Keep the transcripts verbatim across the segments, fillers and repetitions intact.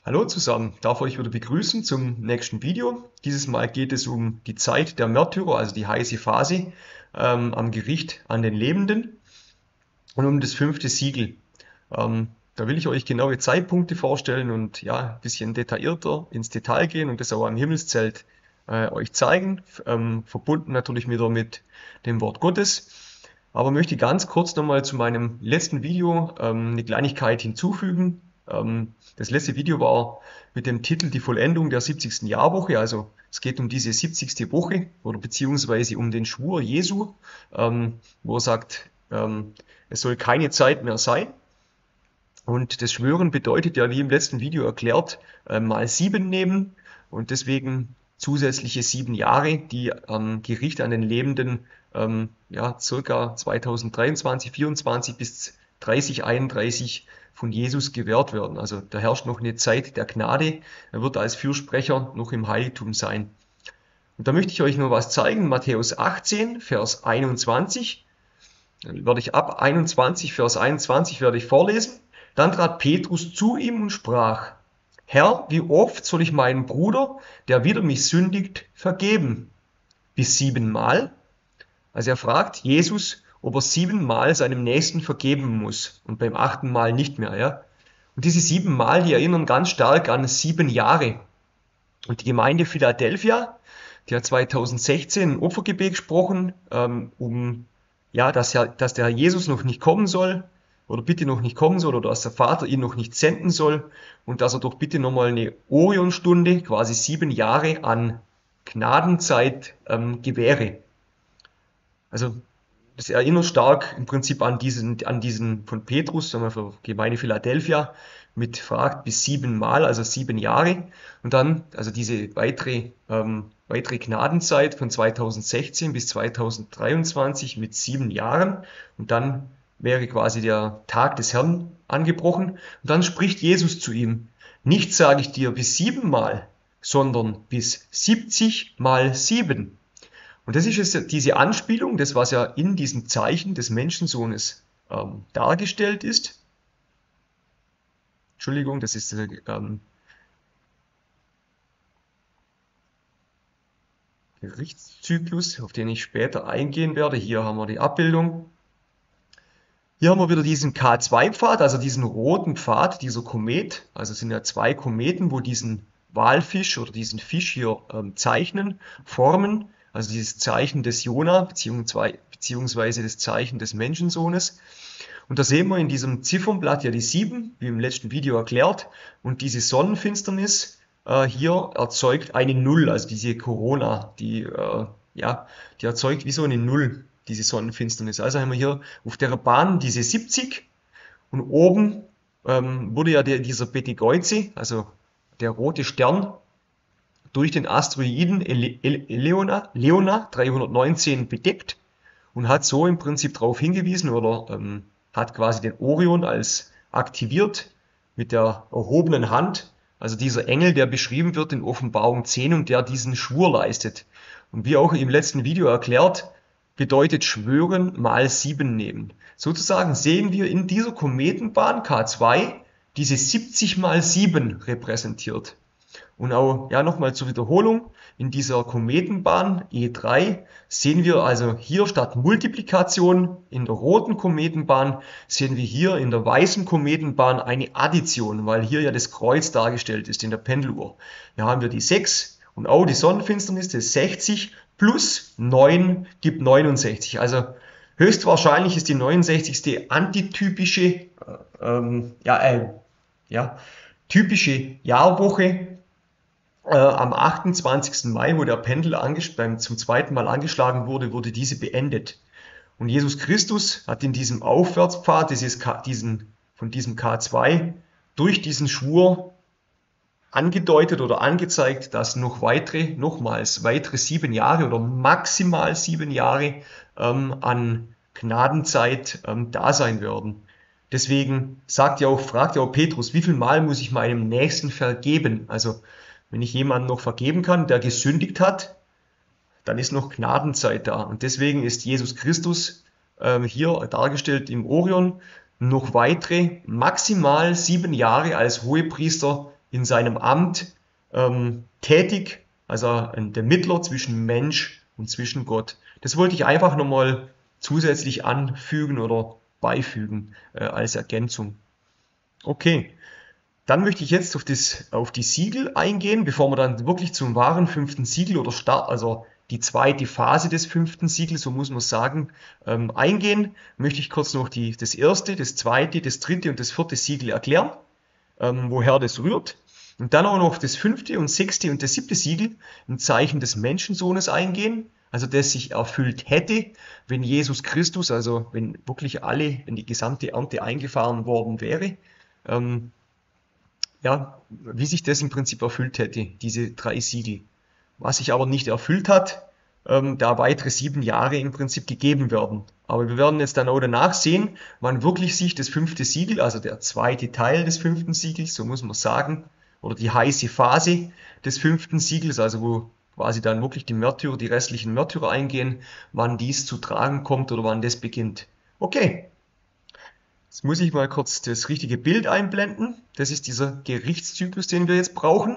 Hallo zusammen, darf euch wieder begrüßen zum nächsten Video. Dieses Mal geht es um die Zeit der Märtyrer, also die heiße Phase ähm, am Gericht an den Lebenden und um das fünfte Siegel. Ähm, da will ich euch genaue Zeitpunkte vorstellen und ja, ein bisschen detaillierter ins Detail gehen und das auch am Himmelszelt äh, euch zeigen, ähm, verbunden natürlich wieder mit dem Wort Gottes. Aber möchte ganz kurz nochmal zu meinem letzten Video ähm, eine Kleinigkeit hinzufügen. Ähm, das letzte Video war mit dem Titel Die Vollendung der siebzigsten Jahrwoche. Also es geht um diese siebzigste Woche oder beziehungsweise um den Schwur Jesu, ähm, wo er sagt, ähm, es soll keine Zeit mehr sein. Und das Schwören bedeutet ja, wie im letzten Video erklärt, äh, mal sieben nehmen und deswegen zusätzliche sieben Jahre, die am Gericht an den Lebenden ähm, ja, circa zweitausenddreiundzwanzig, vierundzwanzig bis dreißig, einunddreißig von Jesus gewährt werden. Also da herrscht noch eine Zeit der Gnade. Er wird als Fürsprecher noch im Heiligtum sein. Und da möchte ich euch noch was zeigen. Matthäus achtzehn, Vers einundzwanzig. Dann werde ich ab einundzwanzig, Vers einundzwanzig werde ich vorlesen. Dann trat Petrus zu ihm und sprach: Herr, wie oft soll ich meinen Bruder, der wider mich sündigt, vergeben? Bis siebenmal? Also er fragt Jesus, ob er siebenmal seinem Nächsten vergeben muss und beim achten Mal nicht mehr, ja. Und diese siebenmal, die erinnern ganz stark an sieben Jahre. Und die Gemeinde Philadelphia, die hat zweitausendsechzehn ein Opfergebet gesprochen, ähm, um, ja, dass, er, dass der Herr Jesus noch nicht kommen soll, oder bitte noch nicht kommen soll, oder dass der Vater ihn noch nicht senden soll, und dass er doch bitte nochmal eine Orionstunde, quasi sieben Jahre an Gnadenzeit ähm, gewähre. Also das erinnert stark im Prinzip an diesen, an diesen von Petrus, sagen wir für Gemeinde Philadelphia, mit fragt bis siebenmal, also sieben Jahre. Und dann, also diese weitere, ähm, weitere Gnadenzeit von zweitausendsechzehn bis zweitausenddreiundzwanzig mit sieben Jahren. Und dann wäre quasi der Tag des Herrn angebrochen. Und dann spricht Jesus zu ihm: Nicht sage ich dir bis siebenmal, sondern bis siebzig mal sieben. Und das ist jetzt diese Anspielung, das was ja in diesem Zeichen des Menschensohnes ähm, dargestellt ist. Entschuldigung, das ist der ähm, Gerichtszyklus, auf den ich später eingehen werde. Hier haben wir die Abbildung. Hier haben wir wieder diesen K zwei Pfad, also diesen roten Pfad, dieser Komet. Also es sind ja zwei Kometen, wo diesen Walfisch oder diesen Fisch hier ähm, zeichnen, formen. Also dieses Zeichen des Jona, beziehungsweise, beziehungsweise das Zeichen des Menschensohnes. Und da sehen wir in diesem Ziffernblatt ja die sieben, wie im letzten Video erklärt. Und diese Sonnenfinsternis äh, hier erzeugt eine Null, also diese Corona, die, äh, ja, die erzeugt wie so eine Null, diese Sonnenfinsternis. Also haben wir hier auf der Bahn diese siebzig und oben ähm, wurde ja der, dieser Betelgeuse, also der rote Stern, durch den Asteroiden Leona, Leona dreihundertneunzehn bedeckt und hat so im Prinzip darauf hingewiesen oder ähm, hat quasi den Orion als aktiviert mit der erhobenen Hand, also dieser Engel, der beschrieben wird in Offenbarung zehn und der diesen Schwur leistet. Und wie auch im letzten Video erklärt, bedeutet Schwören mal sieben nehmen. Sozusagen sehen wir in dieser Kometenbahn K zwei diese siebzig mal sieben repräsentiert. Und auch, ja, nochmal zur Wiederholung, in dieser Kometenbahn E drei sehen wir also hier statt Multiplikation in der roten Kometenbahn, sehen wir hier in der weißen Kometenbahn eine Addition, weil hier ja das Kreuz dargestellt ist in der Pendeluhr. Hier haben wir die sechs und auch die Sonnenfinsternis, das sechzig plus neun gibt neunundsechzig. Also höchstwahrscheinlich ist die neunundsechzigste antitypische, äh, ähm, ja, äh, ja, typische Jahrwoche. Äh, am achtundzwanzigsten Mai, wo der Pendel beim, zum zweiten Mal angeschlagen wurde, wurde diese beendet. Und Jesus Christus hat in diesem Aufwärtspfad dieses K, diesen, von diesem K zwei durch diesen Schwur angedeutet oder angezeigt, dass noch weitere, nochmals weitere sieben Jahre oder maximal sieben Jahre ähm, an Gnadenzeit ähm, da sein werden. Deswegen sagt ja auch, fragt ja auch Petrus, wie viel Mal muss ich meinem Nächsten vergeben? Also wenn ich jemanden noch vergeben kann, der gesündigt hat, dann ist noch Gnadenzeit da. Und deswegen ist Jesus Christus ähm, hier dargestellt im Orion noch weitere maximal sieben Jahre als Hohepriester in seinem Amt ähm, tätig, also der Mittler zwischen Mensch und zwischen Gott. Das wollte ich einfach nochmal zusätzlich anfügen oder beifügen äh, als Ergänzung. Okay, dann möchte ich jetzt auf, das, auf die Siegel eingehen, bevor wir dann wirklich zum wahren fünften Siegel oder Start, also die zweite Phase des fünften Siegels, so muss man sagen, ähm, eingehen, möchte ich kurz noch die, das erste, das zweite, das dritte und das vierte Siegel erklären, ähm, woher das rührt. Und dann auch noch das fünfte und sechste und das siebte Siegel im Zeichen des Menschensohnes eingehen, also das sich erfüllt hätte, wenn Jesus Christus, also wenn wirklich alle, wenn die gesamte Ernte eingefahren worden wäre, ähm, ja, wie sich das im Prinzip erfüllt hätte, diese drei Siegel. Was sich aber nicht erfüllt hat, ähm, da weitere sieben Jahre im Prinzip gegeben werden. Aber wir werden jetzt dann auch danach sehen, wann wirklich sich das fünfte Siegel, also der zweite Teil des fünften Siegels, so muss man sagen, oder die heiße Phase des fünften Siegels, also wo quasi dann wirklich die Märtyrer, die restlichen Märtyrer eingehen, wann dies zu tragen kommt oder wann das beginnt. Okay, jetzt muss ich mal kurz das richtige Bild einblenden. Das ist dieser Gerichtszyklus, den wir jetzt brauchen.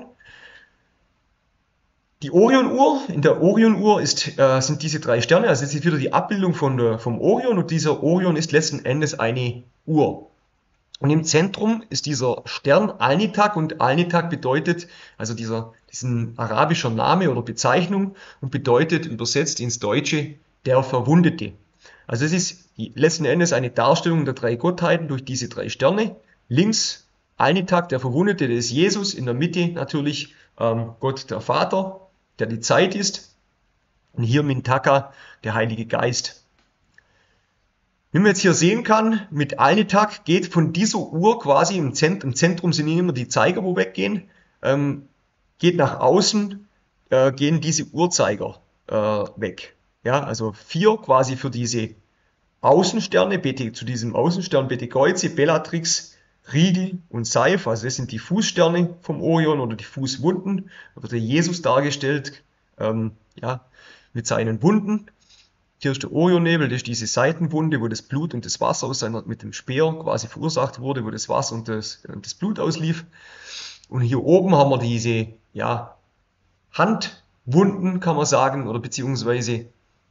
Die Orionuhr, in der Orionuhr ist, äh, sind diese drei Sterne, also jetzt ist wieder die Abbildung von der, vom Orion, und dieser Orion ist letzten Endes eine Uhr. Und im Zentrum ist dieser Stern Alnitak, und Alnitak bedeutet, also dieser, diesen arabischer Name oder Bezeichnung, und bedeutet übersetzt ins Deutsche der Verwundete. Also es ist letzten Endes eine Darstellung der drei Gottheiten durch diese drei Sterne. Links Alnitak, der Verwundete, das ist Jesus, in der Mitte natürlich ähm, Gott der Vater, der die Zeit ist, und hier Mintaka, der Heilige Geist. Wie man jetzt hier sehen kann, mit Alnitak geht von dieser Uhr quasi, im Zentrum, im Zentrum sind immer die Zeiger, wo weggehen, ähm, geht nach außen, äh, gehen diese Uhrzeiger äh, weg. Ja, also vier quasi für diese Außensterne, Bete, zu diesem Außenstern Betekreuze, Bellatrix, Rigel und Seif, also das sind die Fußsterne vom Orion oder die Fußwunden, da wird der Jesus dargestellt, ähm, ja, mit seinen Wunden. Hier ist der Orionnebel, das ist diese Seitenwunde, wo das Blut und das Wasser aus seiner, mit dem Speer quasi verursacht wurde, wo das Wasser und das, und das Blut auslief. Und hier oben haben wir diese, ja, Handwunden, kann man sagen, oder beziehungsweise,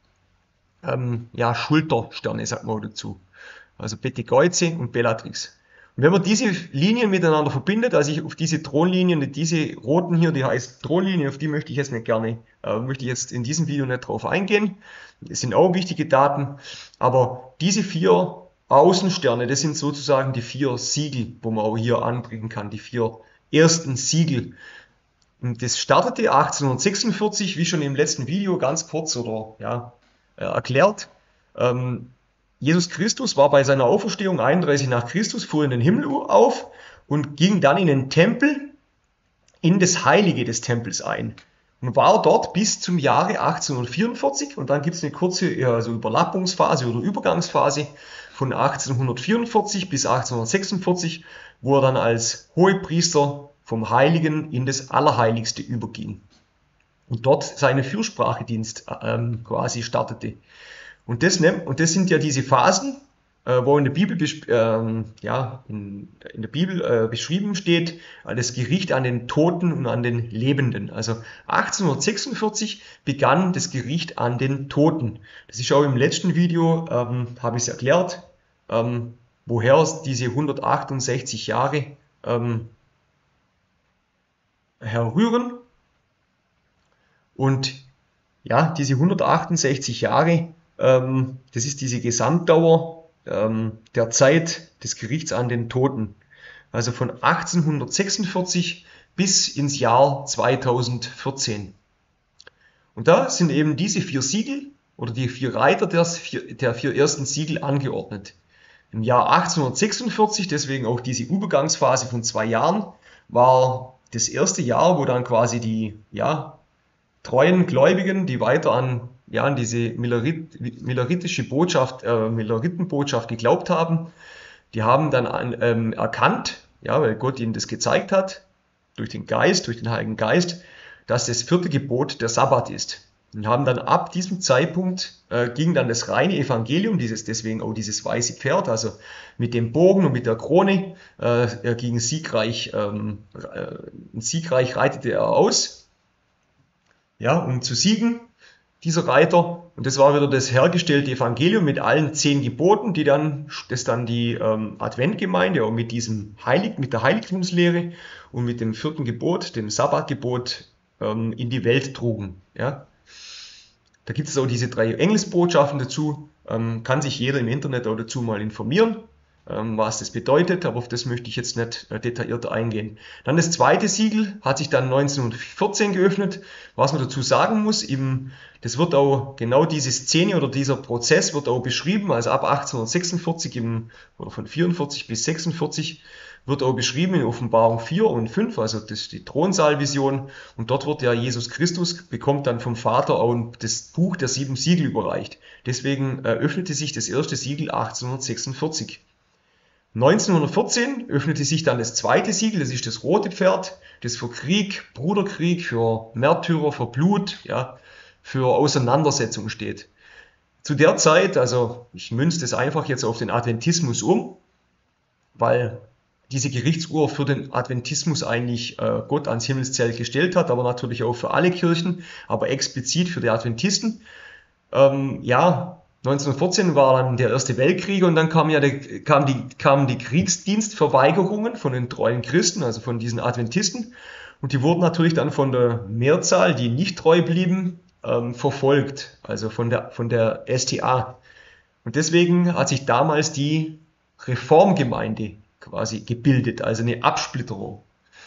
ähm, ja, Schultersterne, sagt man dazu. Also Betekreuze und Bellatrix. Und wenn man diese Linien miteinander verbindet, also ich auf diese Thronlinien, diese roten hier, die heißt Thronlinien, auf die möchte ich jetzt nicht gerne, äh, möchte ich jetzt in diesem Video nicht drauf eingehen. Das sind auch wichtige Daten. Aber diese vier Außensterne, das sind sozusagen die vier Siegel, wo man auch hier anbringen kann, die vier ersten Siegel. Und das startete achtzehnhundertsechsundvierzig, wie schon im letzten Video ganz kurz oder ja, äh, erklärt. Ähm, Jesus Christus war bei seiner Auferstehung einunddreißig nach Christus, fuhr in den Himmel auf und ging dann in den Tempel, in das Heilige des Tempels ein und war dort bis zum Jahre achtzehnhundertvierundvierzig, und dann gibt es eine kurze also Überlappungsphase oder Übergangsphase von achtzehnhundertvierundvierzig bis achtzehnhundertsechsundvierzig, wo er dann als Hohepriester vom Heiligen in das Allerheiligste überging und dort seinen Fürsprachedienst ähm, quasi startete. Und das, und das sind ja diese Phasen, äh, wo in der Bibel, ähm, ja, in, in der Bibel äh, beschrieben steht, das Gericht an den Toten und an den Lebenden. Also achtzehnhundertsechsundvierzig begann das Gericht an den Toten. Das ist auch im letzten Video, ähm, habe ich es erklärt, ähm, woher diese hundertachtundsechzig Jahre ähm, herrühren. Und ja, diese hundertachtundsechzig Jahre, ähm, das ist diese Gesamtdauer ähm, der Zeit des Gerichts an den Toten. Also von achtzehnhundertsechsundvierzig bis ins Jahr zweitausendvierzehn. Und da sind eben diese vier Siegel oder die vier Reiter der vier, der vier ersten Siegel angeordnet. Im Jahr achtzehnhundertsechsundvierzig, deswegen auch diese Übergangsphase von zwei Jahren, war das erste Jahr, wo dann quasi die ja, treuen Gläubigen, die weiter an, ja, an diese Milerit, mileritische Botschaft, äh, Mileritenbotschaft geglaubt haben, die haben dann an, ähm, erkannt, ja, weil Gott ihnen das gezeigt hat, durch den Geist, durch den Heiligen Geist, dass das vierte Gebot der Sabbat ist. und haben dann ab diesem Zeitpunkt äh, ging dann das reine Evangelium, dieses, deswegen auch dieses weiße Pferd, also mit dem Bogen und mit der Krone, äh, er ging siegreich, ähm, äh, siegreich reitete er aus, ja, um zu siegen, dieser Reiter. Und das war wieder das hergestellte Evangelium mit allen zehn Geboten, die dann, das dann die ähm, Adventgemeinde auch mit diesem Heilig, mit der Heiligtumslehre und mit dem vierten Gebot, dem Sabbatgebot, ähm, in die Welt trugen, ja. Da gibt es auch diese drei Engelsbotschaften dazu. Ähm, kann sich jeder im Internet auch dazu mal informieren, ähm, was das bedeutet, aber auf das möchte ich jetzt nicht äh, detaillierter eingehen. Dann das zweite Siegel hat sich dann neunzehnhundertvierzehn geöffnet. Was man dazu sagen muss, im, das wird auch genau diese Szene oder dieser Prozess wird auch beschrieben, also ab achtzehnhundertsechsundvierzig im, oder von vierundvierzig bis sechsundvierzig wird auch beschrieben in Offenbarung vier und fünf, also das ist die Thronsaalvision, und dort wird ja Jesus Christus, bekommt dann vom Vater auch das Buch der sieben Siegel überreicht. Deswegen äh, öffnete sich das erste Siegel achtzehnhundertsechsundvierzig. neunzehnhundertvierzehn öffnete sich dann das zweite Siegel, das ist das rote Pferd, das für Krieg, Bruderkrieg, für Märtyrer, für Blut, ja, für Auseinandersetzung steht. Zu der Zeit, also ich münze das einfach jetzt auf den Adventismus um, weil diese Gerichtsuhr für den Adventismus eigentlich äh, Gott ans Himmelszelt gestellt hat, aber natürlich auch für alle Kirchen, aber explizit für die Adventisten. Ähm, ja, neunzehnhundertvierzehn war dann der Erste Weltkrieg und dann kam ja der, kam die, kamen die Kriegsdienstverweigerungen von den treuen Christen, also von diesen Adventisten, und die wurden natürlich dann von der Mehrzahl, die nicht treu blieben, ähm, verfolgt, also von der, von der S T A. Und deswegen hat sich damals die Reformgemeinde quasi gebildet, also eine Absplitterung.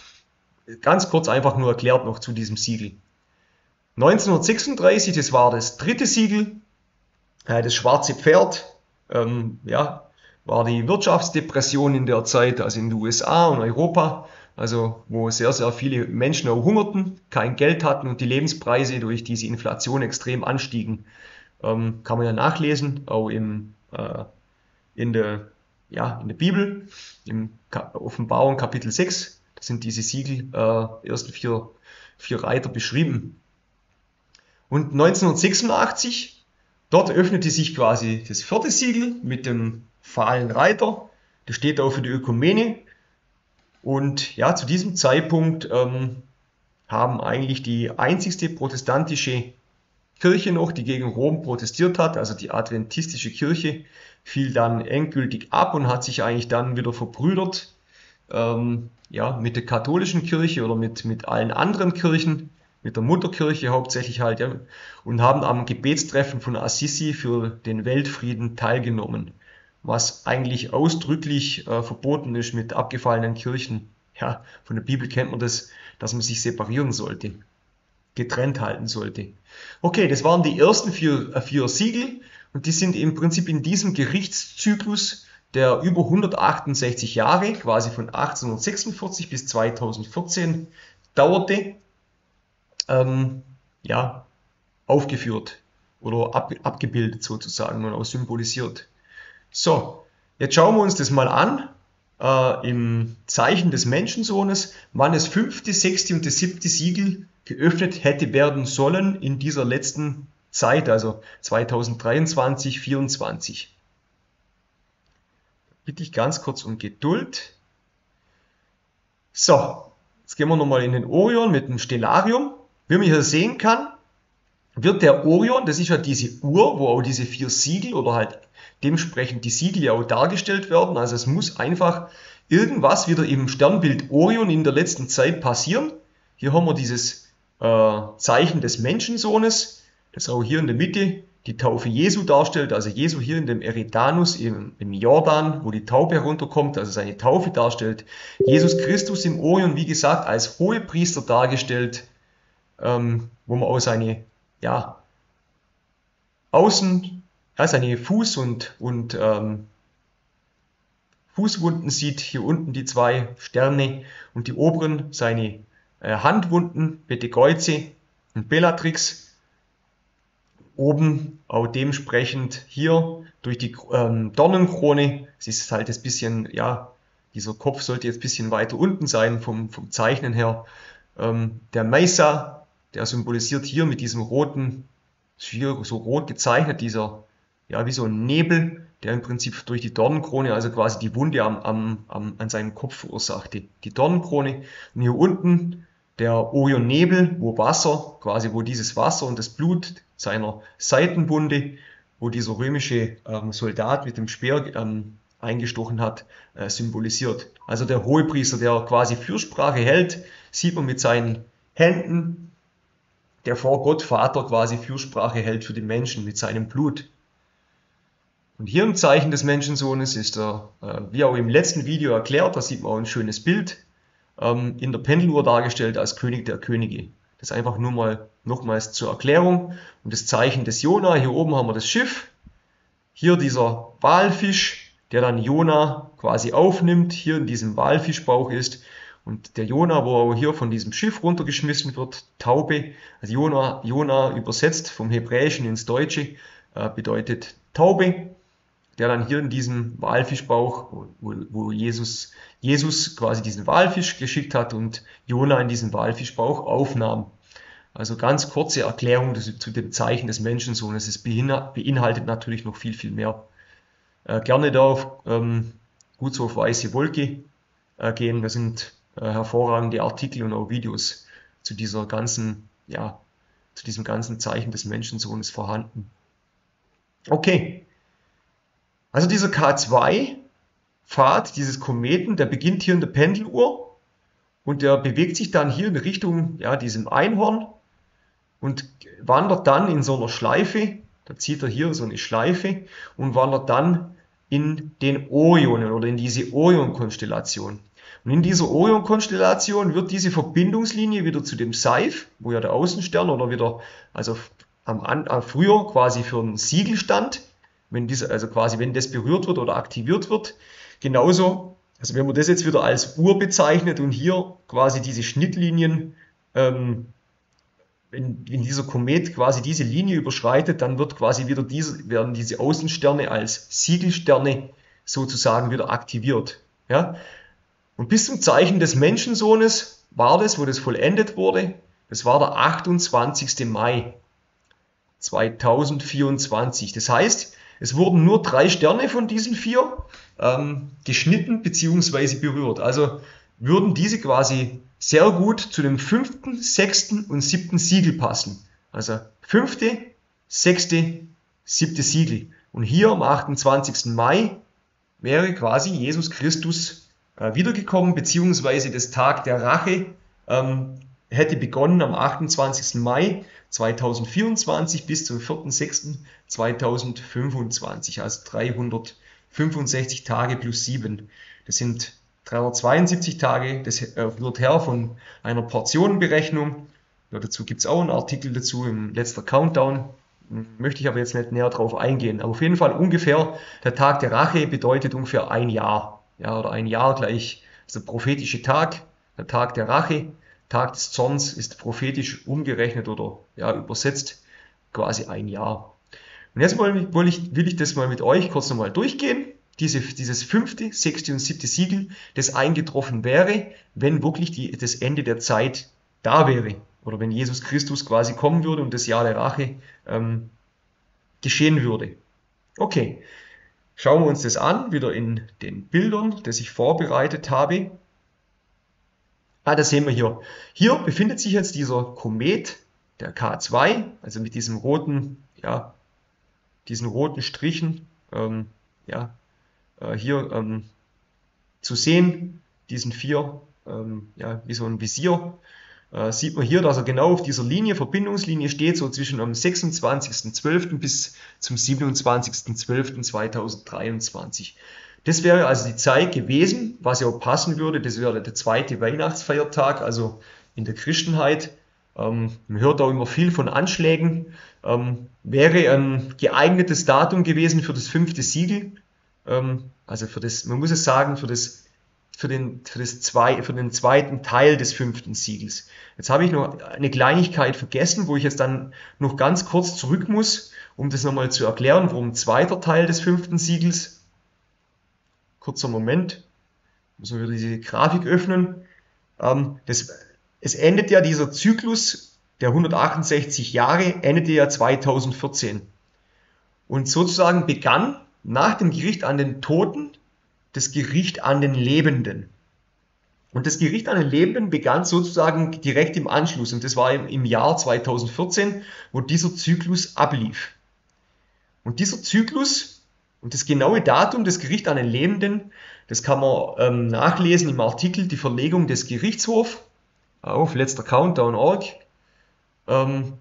Ganz kurz einfach nur erklärt noch zu diesem Siegel. neunzehnhundertsechsunddreißig, das war das dritte Siegel, äh, das schwarze Pferd, ähm, ja, war die Wirtschaftsdepression in der Zeit, also in den U S A und Europa, also wo sehr, sehr viele Menschen auch hungerten, kein Geld hatten und die Lebenspreise durch diese Inflation extrem anstiegen. Ähm, kann man ja nachlesen, auch im, äh, in der ja, in der Bibel, im Offenbarung Kapitel sechs, da sind diese Siegel, äh, ersten vier, vier Reiter beschrieben. Und neunzehnhundertsechsundachtzig, dort öffnete sich quasi das vierte Siegel mit dem fahlen Reiter, das steht auch für die Ökumene. Und ja, zu diesem Zeitpunkt ähm, haben eigentlich die einzigste protestantische Kirche noch, die gegen Rom protestiert hat, also die adventistische Kirche, fiel dann endgültig ab und hat sich eigentlich dann wieder verbrüdert, ähm, ja, mit der katholischen Kirche oder mit, mit allen anderen Kirchen, mit der Mutterkirche hauptsächlich halt, ja, und haben am Gebetstreffen von Assisi für den Weltfrieden teilgenommen, was eigentlich ausdrücklich äh, verboten ist mit abgefallenen Kirchen. Ja, von der Bibel kennt man das, dass man sich separieren sollte, getrennt halten sollte. Okay, das waren die ersten vier, äh, vier Siegel und die sind im Prinzip in diesem Gerichtszyklus, der über hundertachtundsechzig Jahre, quasi von achtzehnhundertsechsundvierzig bis zweitausendvierzehn dauerte, ähm, ja, aufgeführt oder ab, abgebildet sozusagen und auch symbolisiert. So, jetzt schauen wir uns das mal an. Äh, im Zeichen des Menschensohnes, wann das fünfte, sechste und das siebte Siegel geöffnet hätte werden sollen in dieser letzten Zeit, also zweitausenddreiundzwanzig, vierundzwanzig. Bitte ich ganz kurz um Geduld. So, jetzt gehen wir nochmal in den Orion mit dem Stellarium. Wie man hier sehen kann, wird der Orion, das ist ja diese Uhr, wo auch diese vier Siegel oder halt dementsprechend die Siegel ja auch dargestellt werden. Also es muss einfach irgendwas wieder im Sternbild Orion in der letzten Zeit passieren. Hier haben wir dieses äh, Zeichen des Menschensohnes, das auch hier in der Mitte die Taufe Jesu darstellt. Also Jesu hier in dem Eridanus im, im Jordan, wo die Taube herunterkommt, also seine Taufe darstellt. Jesus Christus im Orion, wie gesagt, als Hohepriester dargestellt, ähm, wo man auch seine, ja, Außen, ja, seine Fuß- und, und ähm, Fußwunden sieht, hier unten die zwei Sterne und die oberen seine äh, Handwunden, Betekreuze und Bellatrix. Oben auch dementsprechend hier durch die ähm, Dornenkrone, es ist halt das bisschen, ja, dieser Kopf sollte jetzt ein bisschen weiter unten sein vom, vom Zeichnen her. Ähm, der Mesa, der symbolisiert hier mit diesem roten ist hier so rot gezeichnet, dieser, ja, wie so ein Nebel, der im Prinzip durch die Dornenkrone, also quasi die Wunde am, am, am, an seinem Kopf verursachte. Die Dornenkrone. Und hier unten der Orionnebel, wo Wasser, quasi wo dieses Wasser und das Blut seiner Seitenwunde, wo dieser römische ähm, Soldat mit dem Speer ähm, eingestochen hat, äh, symbolisiert. Also der Hohepriester, der quasi Fürsprache hält, sieht man mit seinen Händen, der vor Gott Vater quasi Fürsprache hält für die Menschen mit seinem Blut. Und hier im Zeichen des Menschensohnes ist er, äh, wie auch im letzten Video erklärt, da sieht man auch ein schönes Bild, ähm, in der Pendeluhr dargestellt als König der Könige. Das einfach nur mal nochmals zur Erklärung. Und das Zeichen des Jona, hier oben haben wir das Schiff, hier dieser Walfisch, der dann Jona quasi aufnimmt, hier in diesem Walfischbauch ist. Und der Jona, wo hier von diesem Schiff runtergeschmissen wird, Taube, also Jona, Jona übersetzt vom Hebräischen ins Deutsche, äh, bedeutet Taube, der dann hier in diesem Walfischbauch, wo, wo Jesus, Jesus quasi diesen Walfisch geschickt hat und Jona in diesen Walfischbauch aufnahm. Also ganz kurze Erklärung zu dem Zeichen des Menschensohnes. Es beinhaltet natürlich noch viel, viel mehr. Äh, gerne da auf, ähm, gut so auf weiße Wolke äh, gehen. Da sind äh, hervorragende Artikel und auch Videos zu dieser ganzen, ja, zu diesem ganzen Zeichen des Menschensohnes vorhanden. Okay. Also dieser K zwei Pfad, dieses Kometen, der beginnt hier in der Pendeluhr und der bewegt sich dann hier in Richtung, ja, diesem Einhorn und wandert dann in so einer Schleife, da zieht er hier so eine Schleife und wandert dann in den Orionen oder in diese Orion-Konstellation. Und in dieser Orion-Konstellation wird diese Verbindungslinie wieder zu dem Seif, wo ja der Außenstern oder wieder, also am, am früher quasi für ein Siegel stand, wenn diese, also quasi wenn das berührt wird oder aktiviert wird, genauso, also wenn man das jetzt wieder als Uhr bezeichnet und hier quasi diese Schnittlinien, ähm, wenn, wenn dieser Komet quasi diese Linie überschreitet, dann wird quasi wieder diese, werden diese Außensterne als Siegelsterne sozusagen wieder aktiviert. Ja? Und bis zum Zeichen des Menschensohnes war das, wo das vollendet wurde, das war der achtundzwanzigste Mai zweitausendvierundzwanzig. Das heißt, es wurden nur drei Sterne von diesen vier ähm, geschnitten bzw. berührt. Also würden diese quasi sehr gut zu dem fünften, sechsten und siebten Siegel passen. Also fünfte, sechste, siebte Siegel. Und hier am achtundzwanzigsten Mai wäre quasi Jesus Christus äh, wiedergekommen, beziehungsweise das Tag der Rache ähm, hätte begonnen am achtundzwanzigsten Mai zweitausendvierundzwanzig bis zum vierten sechsten zweitausendfünfundzwanzig, also dreihundertfünfundsechzig Tage plus sieben. Das sind dreihundertzweiundsiebzig Tage, das wird her von einer Portionenberechnung. Ja, dazu gibt es auch einen Artikel dazu im letzter Countdown. Möchte ich aber jetzt nicht näher drauf eingehen. Aber auf jeden Fall ungefähr, der Tag der Rache bedeutet ungefähr ein Jahr. Ja, oder ein Jahr gleich, also prophetische Tag, der Tag der Rache. Tag des Zorns ist prophetisch umgerechnet oder ja, übersetzt quasi ein Jahr. Und jetzt will, will, ich, will ich das mal mit euch kurz nochmal durchgehen. Diese, dieses fünfte, sechste und siebte Siegel, das eingetroffen wäre, wenn wirklich die, das Ende der Zeit da wäre. Oder wenn Jesus Christus quasi kommen würde und das Jahr der Rache ähm, geschehen würde. Okay, schauen wir uns das an, wieder in den Bildern, das ich vorbereitet habe. Ah, das sehen wir hier. Hier befindet sich jetzt dieser Komet, der K zwei, also mit diesem roten, ja, diesen roten Strichen, ähm, ja, äh, hier ähm, zu sehen, diesen vier, ähm, ja, wie so ein Visier, äh, sieht man hier, dass er genau auf dieser Linie, Verbindungslinie steht, so zwischen am sechsundzwanzigsten zwölften bis zum siebenundzwanzigsten zwölften zweitausenddreiundzwanzig. Das wäre also die Zeit gewesen, was ja auch passen würde, das wäre der zweite Weihnachtsfeiertag, also in der Christenheit. Ähm, man hört auch immer viel von Anschlägen. Ähm, wäre ein geeignetes Datum gewesen für das fünfte Siegel. Ähm, also für das, man muss es sagen, für das, für den, für das zwei, für den zweiten Teil des fünften Siegels. Jetzt habe ich noch eine Kleinigkeit vergessen, wo ich jetzt dann noch ganz kurz zurück muss, um das nochmal zu erklären, warum zweiter Teil des fünften Siegels. Kurzer Moment, müssen wir wieder diese Grafik öffnen. Ähm, das, es endet ja dieser Zyklus der hundertachtundsechzig Jahre endete ja zweitausendvierzehn. Und sozusagen begann nach dem Gericht an den Toten das Gericht an den Lebenden. Und das Gericht an den Lebenden begann sozusagen direkt im Anschluss. Und das war im Jahr zweitausendvierzehn, wo dieser Zyklus ablief. Und dieser Zyklus und das genaue Datum des Gerichts an den Lebenden, das kann man ähm, nachlesen im Artikel Die Verlegung des Gerichtshofs auf letzter countdown punkt org. Ähm,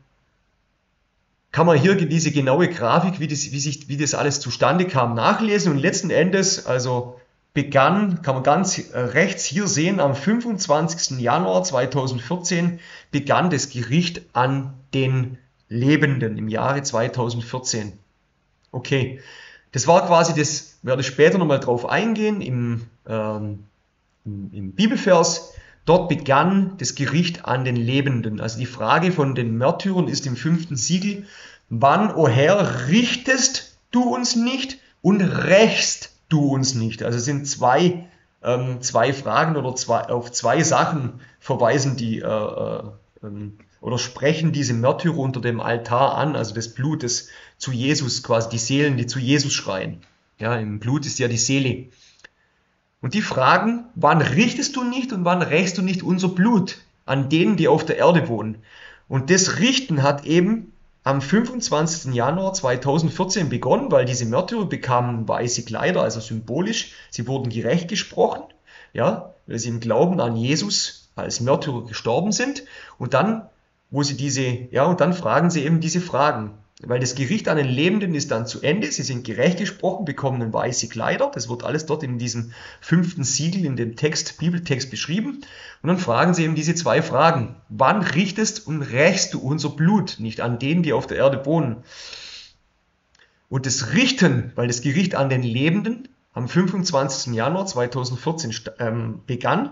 kann man hier diese genaue Grafik, wie das, wie, sich, wie das alles zustande kam, nachlesen. Und letzten Endes, also begann, kann man ganz rechts hier sehen, am fünfundzwanzigsten Januar zweitausendvierzehn begann das Gericht an den Lebenden im Jahre zweitausendvierzehn. Okay, das war quasi das, werde ich später nochmal drauf eingehen, im, ähm, im, im Bibelvers. Dort begann das Gericht an den Lebenden. Also die Frage von den Märtyrern ist im fünften Siegel: Wann, o Herr, richtest du uns nicht und rächst du uns nicht? Also es sind zwei, ähm, zwei Fragen oder zwei, auf zwei Sachen verweisen die äh, äh, oder sprechen diese Märtyrer unter dem Altar an, also das Blut, das zu Jesus, quasi die Seelen, die zu Jesus schreien. Ja, im Blut ist ja die Seele. Und die fragen, wann richtest du nicht und wann rächst du nicht unser Blut an denen, die auf der Erde wohnen? Und das Richten hat eben am fünfundzwanzigsten Januar zweitausendvierzehn begonnen, weil diese Märtyrer bekamen weiße Kleider, also symbolisch. Sie wurden gerecht gesprochen, ja, weil sie im Glauben an Jesus als Märtyrer gestorben sind. Und dann, wo sie diese, ja, und dann fragen sie eben diese Fragen. Weil das Gericht an den Lebenden ist dann zu Ende, sie sind gerecht gesprochen, bekommen weiße Kleider, das wird alles dort in diesem fünften Siegel in dem Text, Bibeltext beschrieben. Und dann fragen sie eben diese zwei Fragen: Wann richtest und rächst du unser Blut nicht an denen, die auf der Erde wohnen? Und das Richten, weil das Gericht an den Lebenden am fünfundzwanzigsten Januar zweitausendvierzehn ähm, begann,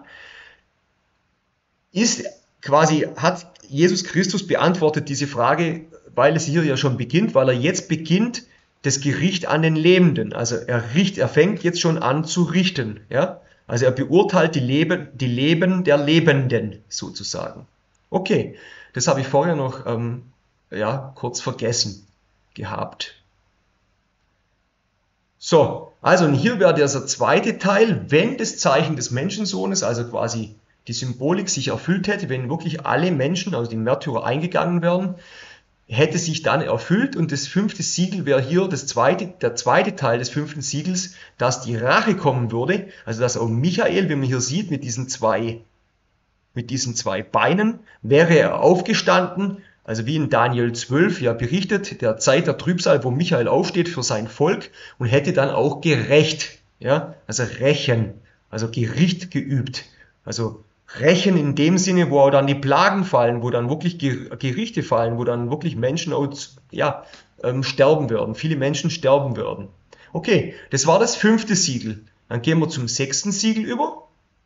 ist quasi, hat Jesus Christus beantwortet diese Frage, weil es hier ja schon beginnt, weil er jetzt beginnt das Gericht an den Lebenden. Also er richt, er fängt jetzt schon an zu richten. Ja? Also er beurteilt die Leben, die Leben der Lebenden sozusagen. Okay, das habe ich vorher noch ähm, ja, kurz vergessen gehabt. So, also und hier wäre dieser zweite Teil, wenn das Zeichen des Menschensohnes, also quasi die Symbolik sich erfüllt hätte, wenn wirklich alle Menschen, also die Märtyrer, eingegangen wären, hätte sich dann erfüllt. Und das fünfte Siegel wäre hier das zweite, der zweite Teil des fünften Siegels, dass die Rache kommen würde. Also dass auch Michael, wie man hier sieht, mit diesen zwei, mit diesen zwei Beinen, wäre er aufgestanden, also wie in Daniel zwölf ja berichtet, der Zeit der Trübsal, wo Michael aufsteht für sein Volk und hätte dann auch gerecht, ja, also rächen, also Gericht geübt, also rächen in dem Sinne, wo auch dann die Plagen fallen, wo dann wirklich Gerichte fallen, wo dann wirklich Menschen auch, ja, ähm, sterben werden, viele Menschen sterben werden. Okay, das war das fünfte Siegel. Dann gehen wir zum sechsten Siegel über.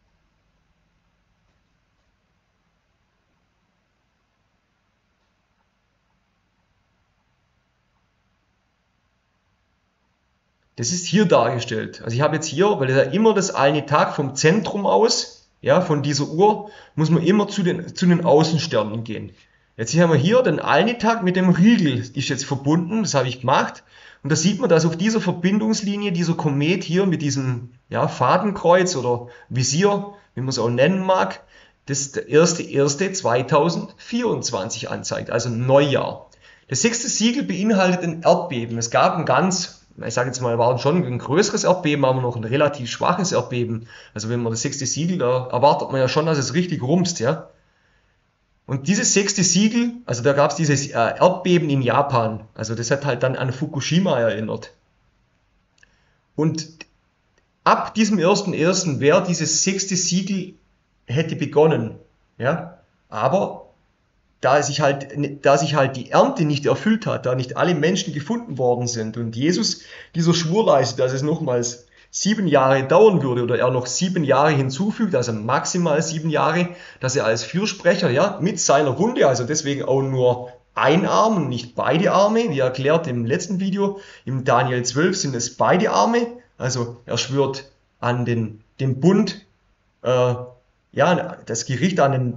Das ist hier dargestellt. Also ich habe jetzt hier, weil das ja immer das eine Tag vom Zentrum aus, ja, von dieser Uhr, muss man immer zu den, zu den Außensternen gehen. Jetzt haben wir hier den Alnitag mit dem Riegel, ist jetzt verbunden, das habe ich gemacht. Und da sieht man, dass auf dieser Verbindungslinie dieser Komet hier mit diesem, ja, Fadenkreuz oder Visier, wie man es auch nennen mag, das der erste erste zweitausendvierundzwanzig anzeigt, also Neujahr. Das sechste Siegel beinhaltet ein Erdbeben. Es gab ein ganz, ich sage jetzt mal, war schon ein größeres Erdbeben, aber noch ein relativ schwaches Erdbeben. Also wenn man das sechste Siegel, da erwartet man ja schon, dass es richtig rumst, ja. Und dieses sechste Siegel, also da gab es dieses Erdbeben in Japan. Also das hat halt dann an Fukushima erinnert. Und ab diesem ersten ersten wäre dieses sechste Siegel hätte begonnen, ja. Aber da sich halt, da sich halt die Ernte nicht erfüllt hat, da nicht alle Menschen gefunden worden sind und Jesus dieser Schwur leistet, dass es nochmals sieben Jahre dauern würde oder er noch sieben Jahre hinzufügt, also maximal sieben Jahre, dass er als Fürsprecher, ja, mit seiner Wunde, also deswegen auch nur ein Arm und nicht beide Arme, wie erklärt im letzten Video, im Daniel zwölf sind es beide Arme, also er schwört an den, den Bund, äh, ja, das Gericht an den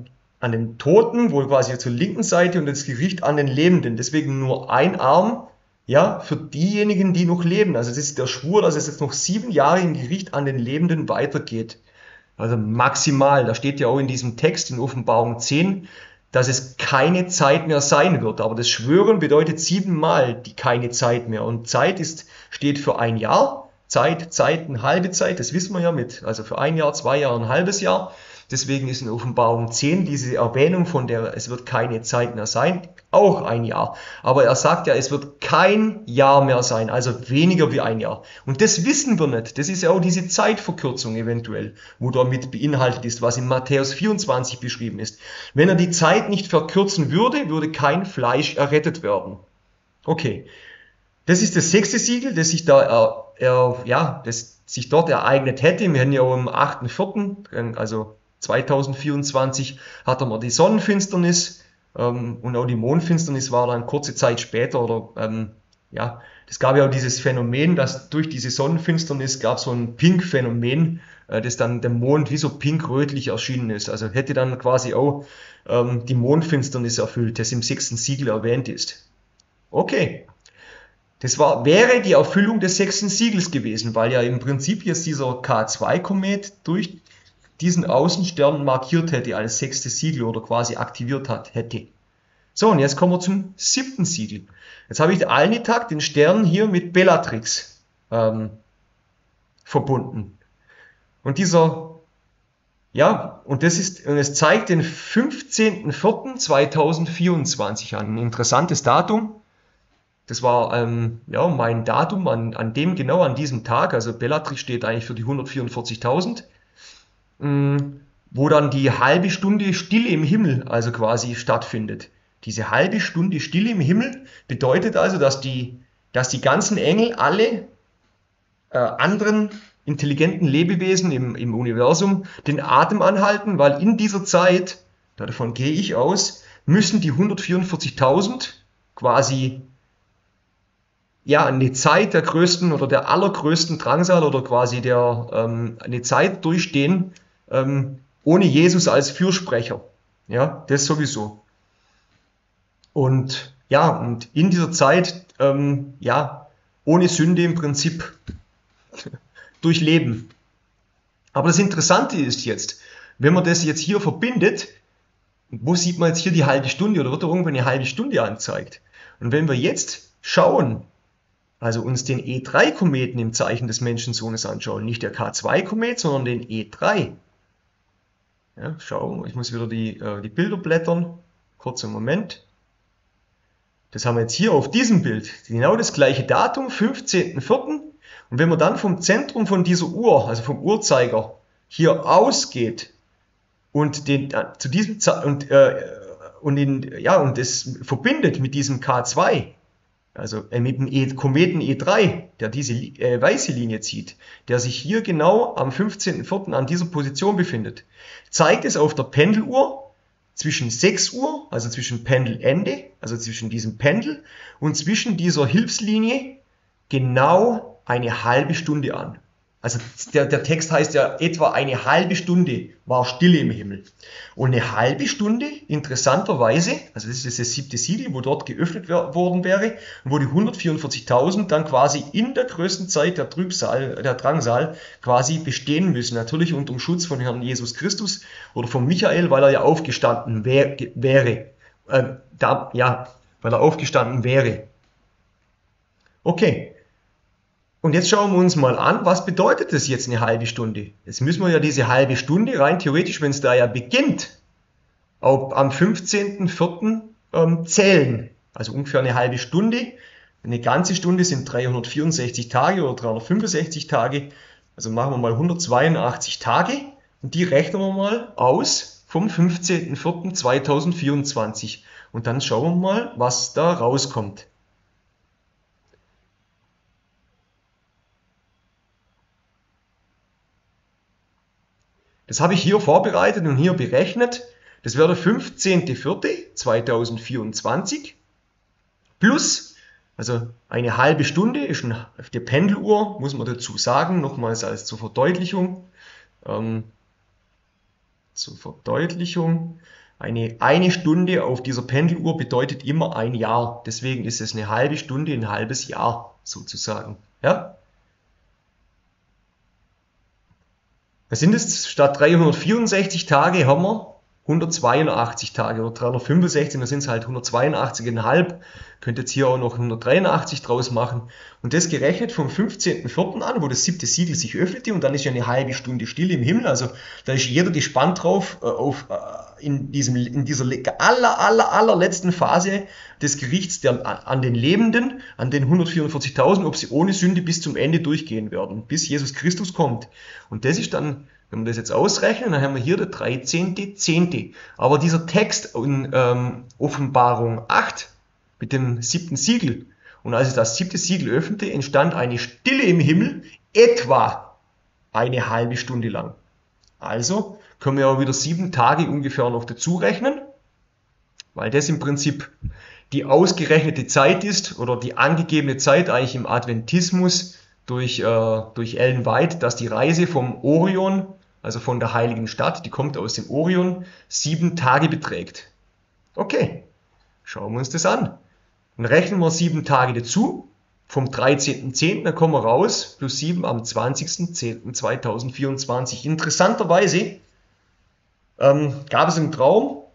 an den Toten, wohl quasi zur linken Seite, und das Gericht an den Lebenden. Deswegen nur ein Arm, ja, für diejenigen, die noch leben. Also das ist der Schwur, dass es jetzt noch sieben Jahre im Gericht an den Lebenden weitergeht. Also maximal. Da steht ja auch in diesem Text in Offenbarung zehn, dass es keine Zeit mehr sein wird. Aber das Schwören bedeutet siebenmal die keine Zeit mehr. Und Zeit ist, steht für ein Jahr. Zeit, Zeiten, halbe Zeit, das wissen wir ja mit. Also für ein Jahr, zwei Jahre, ein halbes Jahr. Deswegen ist in Offenbarung zehn diese Erwähnung von der, es wird keine Zeit mehr sein, auch ein Jahr. Aber er sagt ja, es wird kein Jahr mehr sein, also weniger wie ein Jahr. Und das wissen wir nicht. Das ist ja auch diese Zeitverkürzung eventuell, wo damit beinhaltet ist, was in Matthäus vierundzwanzig beschrieben ist. Wenn er die Zeit nicht verkürzen würde, würde kein Fleisch errettet werden. Okay. Das ist das sechste Siegel, das sich da, äh, äh, ja, das sich dort ereignet hätte. Wir haben ja auch am achten vierten, also zweitausendvierundzwanzig, hatte man die Sonnenfinsternis, ähm, und auch die Mondfinsternis war dann kurze Zeit später, oder ähm, ja, es gab ja auch dieses Phänomen, dass durch diese Sonnenfinsternis gab es so ein Pink-Phänomen, äh, das dann dem Mond wie so pink-rötlich erschienen ist. Also hätte dann quasi auch ähm, die Mondfinsternis erfüllt, das im sechsten Siegel erwähnt ist. Okay. Das war, wäre die Erfüllung des sechsten Siegels gewesen, weil ja im Prinzip jetzt dieser K zwei Komet durch diesen Außenstern markiert hätte als sechstes Siegel oder quasi aktiviert hat, hätte. So, und jetzt kommen wir zum siebten Siegel. Jetzt habe ich Alnitak, den Stern, hier mit Bellatrix ähm, verbunden. Und dieser, ja, und das ist, und es zeigt den fünfzehnten vierten zweitausendvierundzwanzig an. Ein interessantes Datum. Das war ähm, ja, mein Datum, an, an dem, genau an diesem Tag, also Bellatrix steht eigentlich für die hundertvierundvierzigtausend, ähm, wo dann die halbe Stunde Stille im Himmel also quasi stattfindet. Diese halbe Stunde Stille im Himmel bedeutet also, dass die, dass die ganzen Engel, alle äh, anderen intelligenten Lebewesen im, im Universum den Atem anhalten, weil in dieser Zeit, davon gehe ich aus, müssen die hundertvierundvierzigtausend quasi ja, eine Zeit der größten oder der allergrößten Drangsal oder quasi der, ähm, eine Zeit durchstehen, ähm, ohne Jesus als Fürsprecher. Ja, das sowieso. Und ja, und in dieser Zeit, ähm, ja, ohne Sünde im Prinzip durchleben. Aber das Interessante ist jetzt, wenn man das jetzt hier verbindet, wo sieht man jetzt hier die halbe Stunde oder wird da irgendwo eine halbe Stunde angezeigt? Und wenn wir jetzt schauen, also uns den E drei Kometen im Zeichen des Menschensohnes anschauen, nicht der K zwei Komet, sondern den E drei. Ja, schau, ich muss wieder die, äh, die Bilder blättern. Kurzer Moment. Das haben wir jetzt hier auf diesem Bild. Genau das gleiche Datum, fünfzehnten vierten Und wenn man dann vom Zentrum von dieser Uhr, also vom Uhrzeiger, hier ausgeht und den, äh, zu diesem und, äh, und, in, ja, und das verbindet mit diesem K zwei, also äh, mit dem e Kometen E drei, der diese äh, weiße Linie zieht, der sich hier genau am fünfzehnten vierten an dieser Position befindet, zeigt es auf der Pendeluhr zwischen sechs Uhr, also zwischen Pendelende, also zwischen diesem Pendel und zwischen dieser Hilfslinie genau eine halbe Stunde an. Also der, der Text heißt ja, etwa eine halbe Stunde war Stille im Himmel. Und eine halbe Stunde, interessanterweise, also das ist das siebte Siegel, wo dort geöffnet worden wäre, und wo die hundertvierundvierzigtausend dann quasi in der größten Zeit der Trübsal, der Drangsal quasi bestehen müssen. Natürlich unter dem Schutz von Herrn Jesus Christus oder von Michael, weil er ja aufgestanden wär, wäre. Äh, da, ja, weil er aufgestanden wäre. Okay. Und jetzt schauen wir uns mal an, was bedeutet das jetzt eine halbe Stunde? Jetzt müssen wir ja diese halbe Stunde rein theoretisch, wenn es da ja beginnt, auch am fünfzehnten vierten ähm, zählen. Also ungefähr eine halbe Stunde. Eine ganze Stunde sind dreihundertvierundsechzig Tage oder dreihundertfünfundsechzig Tage. Also machen wir mal hundertzweiundachtzig Tage und die rechnen wir mal aus vom fünfzehnten vierten zweitausendvierundzwanzig. Und dann schauen wir mal, was da rauskommt. Das habe ich hier vorbereitet und hier berechnet. Das wäre der fünfzehnten vierten zweitausendvierundzwanzig plus, also eine halbe Stunde ist eine, auf der Pendeluhr, muss man dazu sagen, nochmals als zur Verdeutlichung. Ähm, zur Verdeutlichung. Eine eine Stunde auf dieser Pendeluhr bedeutet immer ein Jahr. Deswegen ist es eine halbe Stunde, ein halbes Jahr sozusagen. Ja? Was sind es? Statt dreihundertvierundsechzig Tage haben wir hundertzweiundachtzig Tage oder dreihundertfünfundsechzig, dann sind es halt hundertzweiundachtzig Komma fünf. Könnt jetzt hier auch noch hundertdreiundachtzig draus machen. Und das gerechnet vom fünfzehnten vierten an, wo das siebte Siegel sich öffnete, und dann ist ja eine halbe Stunde Stille im Himmel. Also da ist jeder gespannt drauf, äh, auf, äh, in, diesem, in dieser aller, aller, allerletzten Phase des Gerichts der, an den Lebenden, an den hundertvierundvierzigtausend, ob sie ohne Sünde bis zum Ende durchgehen werden, bis Jesus Christus kommt. Und das ist dann, wenn wir das jetzt ausrechnen, dann haben wir hier der dreizehnte Zehnte. Aber dieser Text in ähm, Offenbarung acht mit dem siebten Siegel, und als es das siebte Siegel öffnete, entstand eine Stille im Himmel, etwa eine halbe Stunde lang. Also können wir auch wieder sieben Tage ungefähr noch dazu rechnen, weil das im Prinzip die ausgerechnete Zeit ist, oder die angegebene Zeit eigentlich im Adventismus durch, äh, durch Ellen White, dass die Reise vom Orion, also von der heiligen Stadt, die kommt aus dem Orion, sieben Tage beträgt. Okay, schauen wir uns das an. Dann rechnen wir sieben Tage dazu, vom dreizehnten Zehnten, dann kommen wir raus, plus sieben am zwanzigsten Zehnten zweitausendvierundzwanzig. Interessanterweise ähm, gab es einen Traum,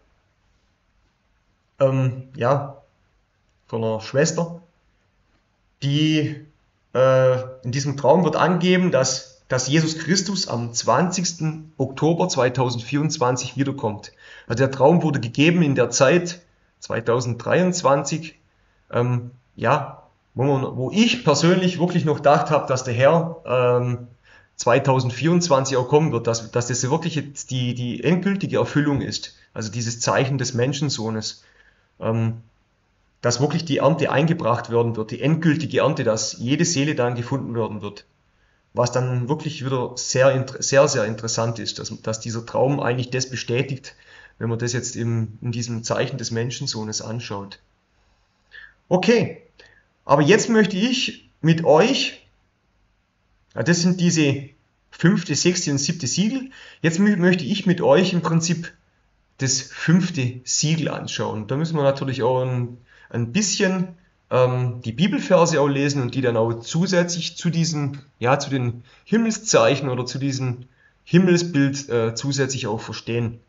ähm, ja, von einer Schwester, die, äh, in diesem Traum wird angegeben, dass, dass Jesus Christus am zwanzigsten Oktober zweitausendvierundzwanzig wiederkommt. Also der Traum wurde gegeben in der Zeit zweitausenddreiundzwanzig, ähm, ja, wo, man, wo ich persönlich wirklich noch gedacht habe, dass der Herr ähm, zweitausendvierundzwanzig auch kommen wird, dass, dass das wirklich jetzt die, die endgültige Erfüllung ist, also dieses Zeichen des Menschensohnes, ähm, dass wirklich die Ernte eingebracht werden wird, die endgültige Ernte, dass jede Seele dann gefunden werden wird, was dann wirklich wieder sehr, sehr, sehr interessant ist, dass, dass dieser Traum eigentlich das bestätigt, wenn man das jetzt im, in diesem Zeichen des Menschensohnes anschaut. Okay, aber jetzt möchte ich mit euch, das sind diese fünfte, sechste und siebte Siegel, jetzt möchte ich mit euch im Prinzip das fünfte Siegel anschauen. Da müssen wir natürlich auch ein, ein bisschen ähm, die Bibelverse auch lesen und die dann auch zusätzlich zu diesen, ja, zu den Himmelszeichen oder zu diesem Himmelsbild äh, zusätzlich auch verstehen.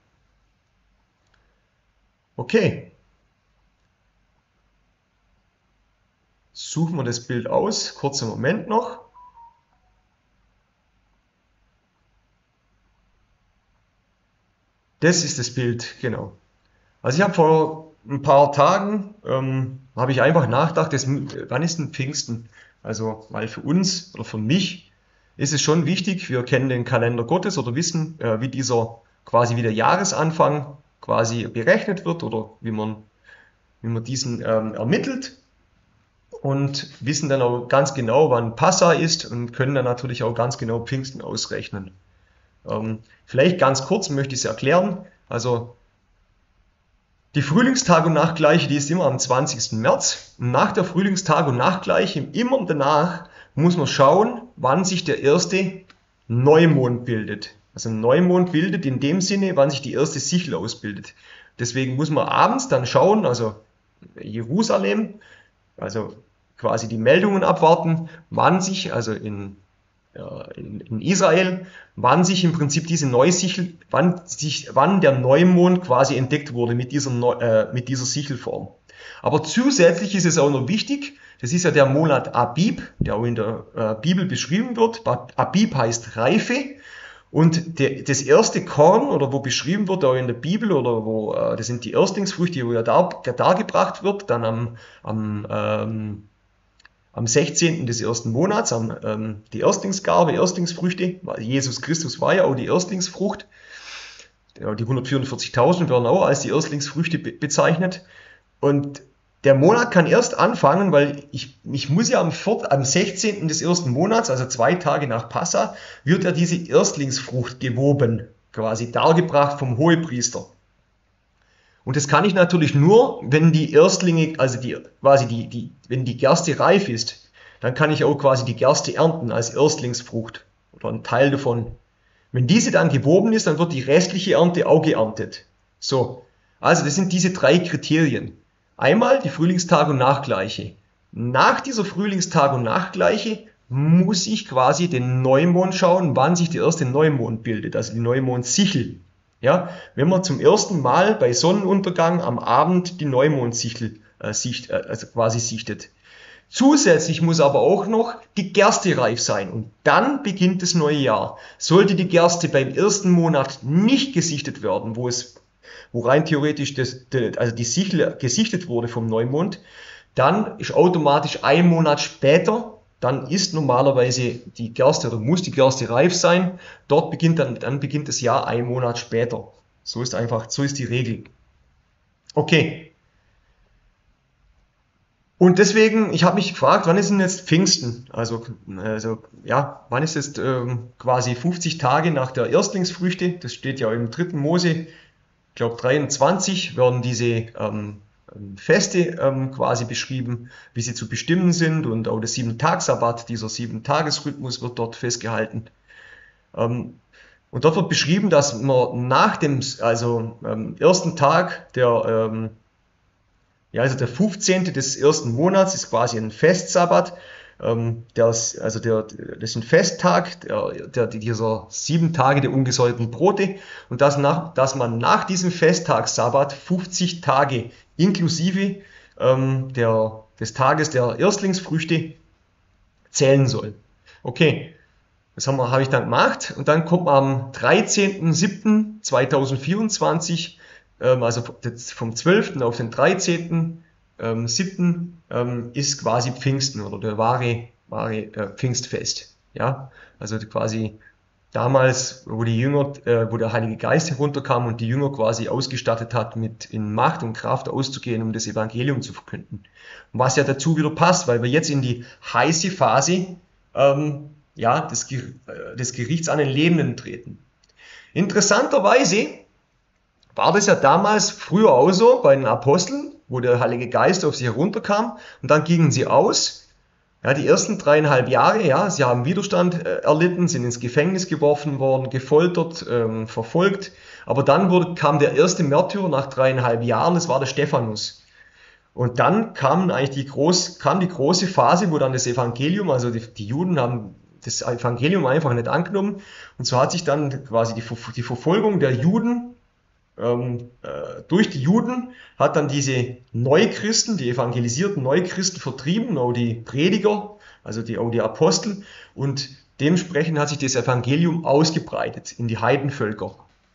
Okay. Suchen wir das Bild aus. Kurzer Moment noch. Das ist das Bild, genau. Also ich habe vor ein paar Tagen, ähm, habe ich einfach nachgedacht, das, wann ist denn Pfingsten? Also, weil für uns oder für mich ist es schon wichtig, wir kennen den Kalender Gottes oder wissen, äh, wie dieser quasi wie der Jahresanfang quasi berechnet wird oder wie man, wie man diesen ähm, ermittelt, und wissen dann auch ganz genau, wann Passa ist, und können dann natürlich auch ganz genau Pfingsten ausrechnen. Ähm, vielleicht ganz kurz möchte ich es erklären. Also die Frühlingstag- und Nachtgleiche, die ist immer am zwanzigsten März. Und nach der Frühlingstag- und Nachtgleiche, immer danach, muss man schauen, wann sich der erste Neumond bildet. Also ein Neumond bildet in dem Sinne, wann sich die erste Sichel ausbildet. Deswegen muss man abends dann schauen, also Jerusalem, also quasi die Meldungen abwarten, wann sich, also in, ja, in, in Israel, wann sich im Prinzip diese Neusichel, wann, sich, wann der Neumond quasi entdeckt wurde mit dieser, äh, mit dieser Sichelform. Aber zusätzlich ist es auch noch wichtig, das ist ja der Monat Abib, der auch in der äh, Bibel beschrieben wird. Abib heißt Reife. Und der, das erste Korn, oder wo beschrieben wird, auch in der Bibel, oder wo, äh, das sind die Erstlingsfrüchte, wo ja dar, dargebracht wird, dann am, am, ähm, am sechzehnten des ersten Monats, am, ähm, die Erstlingsgabe, Erstlingsfrüchte, weil Jesus Christus war ja auch die Erstlingsfrucht. Ja, die hundertvierundvierzigtausend werden auch als die Erstlingsfrüchte be bezeichnet. Und der Monat kann erst anfangen, weil ich, ich muss ja am, am sechzehnten des ersten Monats, also zwei Tage nach Passa, wird ja diese Erstlingsfrucht gewoben, quasi dargebracht vom Hohepriester. Und das kann ich natürlich nur, wenn die Erstlinge, also die, quasi die, die, wenn die Gerste reif ist, dann kann ich auch quasi die Gerste ernten als Erstlingsfrucht oder einen Teil davon. Wenn diese dann gewoben ist, dann wird die restliche Ernte auch geerntet. So. Also das sind diese drei Kriterien. Einmal die Frühlingstag- und Nachtgleiche. Nach dieser Frühlingstag- und Nachtgleiche muss ich quasi den Neumond schauen, wann sich der erste Neumond bildet, also die Neumondsichel. Ja, wenn man zum ersten Mal bei Sonnenuntergang am Abend die Neumondsichel äh, sicht, äh, also quasi sichtet. Zusätzlich muss aber auch noch die Gerste reif sein und dann beginnt das neue Jahr. Sollte die Gerste beim ersten Monat nicht gesichtet werden, wo es, wo rein theoretisch das, also die Sichel gesichtet wurde vom Neumond, dann ist automatisch ein Monat später, dann ist normalerweise die Gerste oder muss die Gerste reif sein. Dort beginnt dann, dann beginnt das Jahr ein Monat später. So ist einfach, so ist die Regel. Okay. Und deswegen, ich habe mich gefragt, wann ist denn jetzt Pfingsten? Also, also ja, wann ist es ähm, quasi fünfzig Tage nach der Erstlingsfrüchte? Das steht ja im dritten Mose, ich glaube dreiundzwanzig, werden diese ähm, Feste ähm, quasi beschrieben, wie sie zu bestimmen sind, und auch der Sieben-Tags-Sabbat, dieser Sieben-Tages-Rhythmus wird dort festgehalten. Ähm, und dort wird beschrieben, dass man nach dem also ähm, ersten Tag der ähm, ja, also der fünfzehnte des ersten Monats ist quasi ein Festsabbat. Ähm, der ist, also der, das ist ein Festtag, der, der, dieser sieben Tage der ungesäuerten Brote. Und dass, nach, dass man nach diesem Festtagssabbat fünfzig Tage inklusive ähm, der, des Tages der Erstlingsfrüchte zählen soll. Okay, das haben wir, habe ich dann gemacht. Und dann kommt man am dreizehnten siebten zweitausendvierundzwanzig, ähm, also vom zwölften auf den dreizehnten siebten Ähm, ist quasi Pfingsten oder der wahre, wahre äh, Pfingstfest. Ja, also quasi damals, wo die Jünger, äh, wo der Heilige Geist herunterkam und die Jünger quasi ausgestattet hat, mit in Macht und Kraft auszugehen, um das Evangelium zu verkünden. Und was ja dazu wieder passt, weil wir jetzt in die heiße Phase ähm, ja, des, des Gerichts an den Lebenden treten. Interessanterweise war das ja damals früher auch so bei den Aposteln, wo der Heilige Geist auf sie herunterkam und dann gingen sie aus. Ja, die ersten dreieinhalb Jahre, ja, sie haben Widerstand äh, erlitten, sind ins Gefängnis geworfen worden, gefoltert, ähm, verfolgt. Aber dann wurde, kam der erste Märtyrer nach dreieinhalb Jahren, das war der Stephanus. Und dann kam eigentlich die, groß, kam die große Phase, wo dann das Evangelium, also die, die Juden haben das Evangelium einfach nicht angenommen. Und so hat sich dann quasi die, die Verfolgung der Juden ähm, äh, durch die Juden hat dann diese Neuchristen, die evangelisierten Neuchristen vertrieben, auch die Prediger, also die, auch die Apostel. Und dementsprechend hat sich das Evangelium ausgebreitet in die Heidenvölker.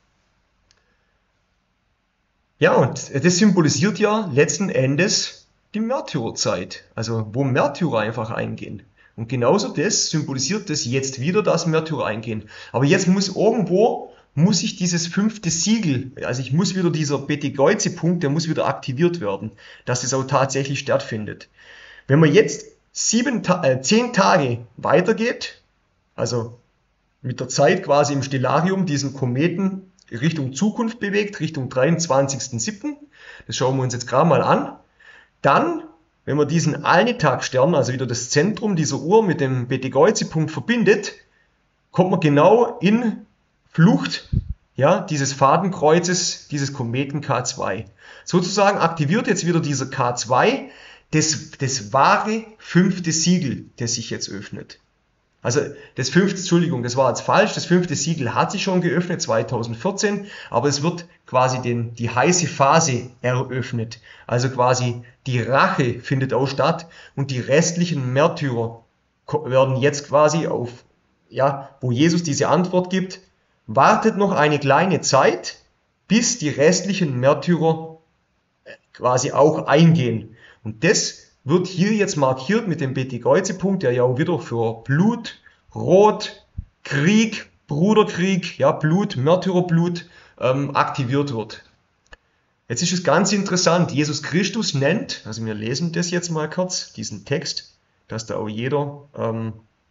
Ja, und das symbolisiert ja letzten Endes die Märtyrerzeit, also wo Märtyrer einfach eingehen. Und genauso das symbolisiert das jetzt wieder, dass Märtyrer eingehen. Aber jetzt muss irgendwo, muss ich dieses fünfte Siegel, also ich muss wieder dieser Betegoize-Punkt, der muss wieder aktiviert werden, dass es auch tatsächlich stattfindet. Wenn man jetzt sieben, äh, zehn Tage weitergeht, also mit der Zeit quasi im Stellarium diesen Kometen Richtung Zukunft bewegt, Richtung dreiundzwanzigsten siebten Das schauen wir uns jetzt gerade mal an. Dann, wenn man diesen Alnitak-Stern, also wieder das Zentrum dieser Uhr mit dem Betegoize-Punkt verbindet, kommt man genau in Flucht, ja, dieses Fadenkreuzes, dieses Kometen K zwei. Sozusagen aktiviert jetzt wieder dieser K zwei das, das wahre fünfte Siegel, das sich jetzt öffnet. Also das fünfte, Entschuldigung, das war jetzt falsch, das fünfte Siegel hat sich schon geöffnet, zweitausendvierzehn, aber es wird quasi den, die heiße Phase eröffnet. Also quasi die Rache findet auch statt und die restlichen Märtyrer werden jetzt quasi auf, ja, wo Jesus diese Antwort gibt, wartet noch eine kleine Zeit, bis die restlichen Märtyrer quasi auch eingehen. Und das wird hier jetzt markiert mit dem Betegoize-Punkt, der ja auch wieder für Blut, Rot, Krieg, Bruderkrieg, ja, Blut, Märtyrerblut ähm, aktiviert wird. Jetzt ist es ganz interessant, Jesus Christus nennt, also wir lesen das jetzt mal kurz, diesen Text, dass da auch jeder ähm,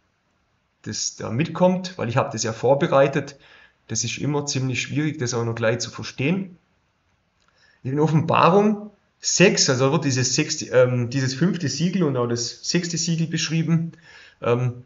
das da mitkommt, weil ich habe das ja vorbereitet. Das ist immer ziemlich schwierig, das auch noch gleich zu verstehen. In Offenbarung sechs, also wird dieses, sechste, ähm, dieses fünfte Siegel und auch das sechste Siegel beschrieben. Ähm,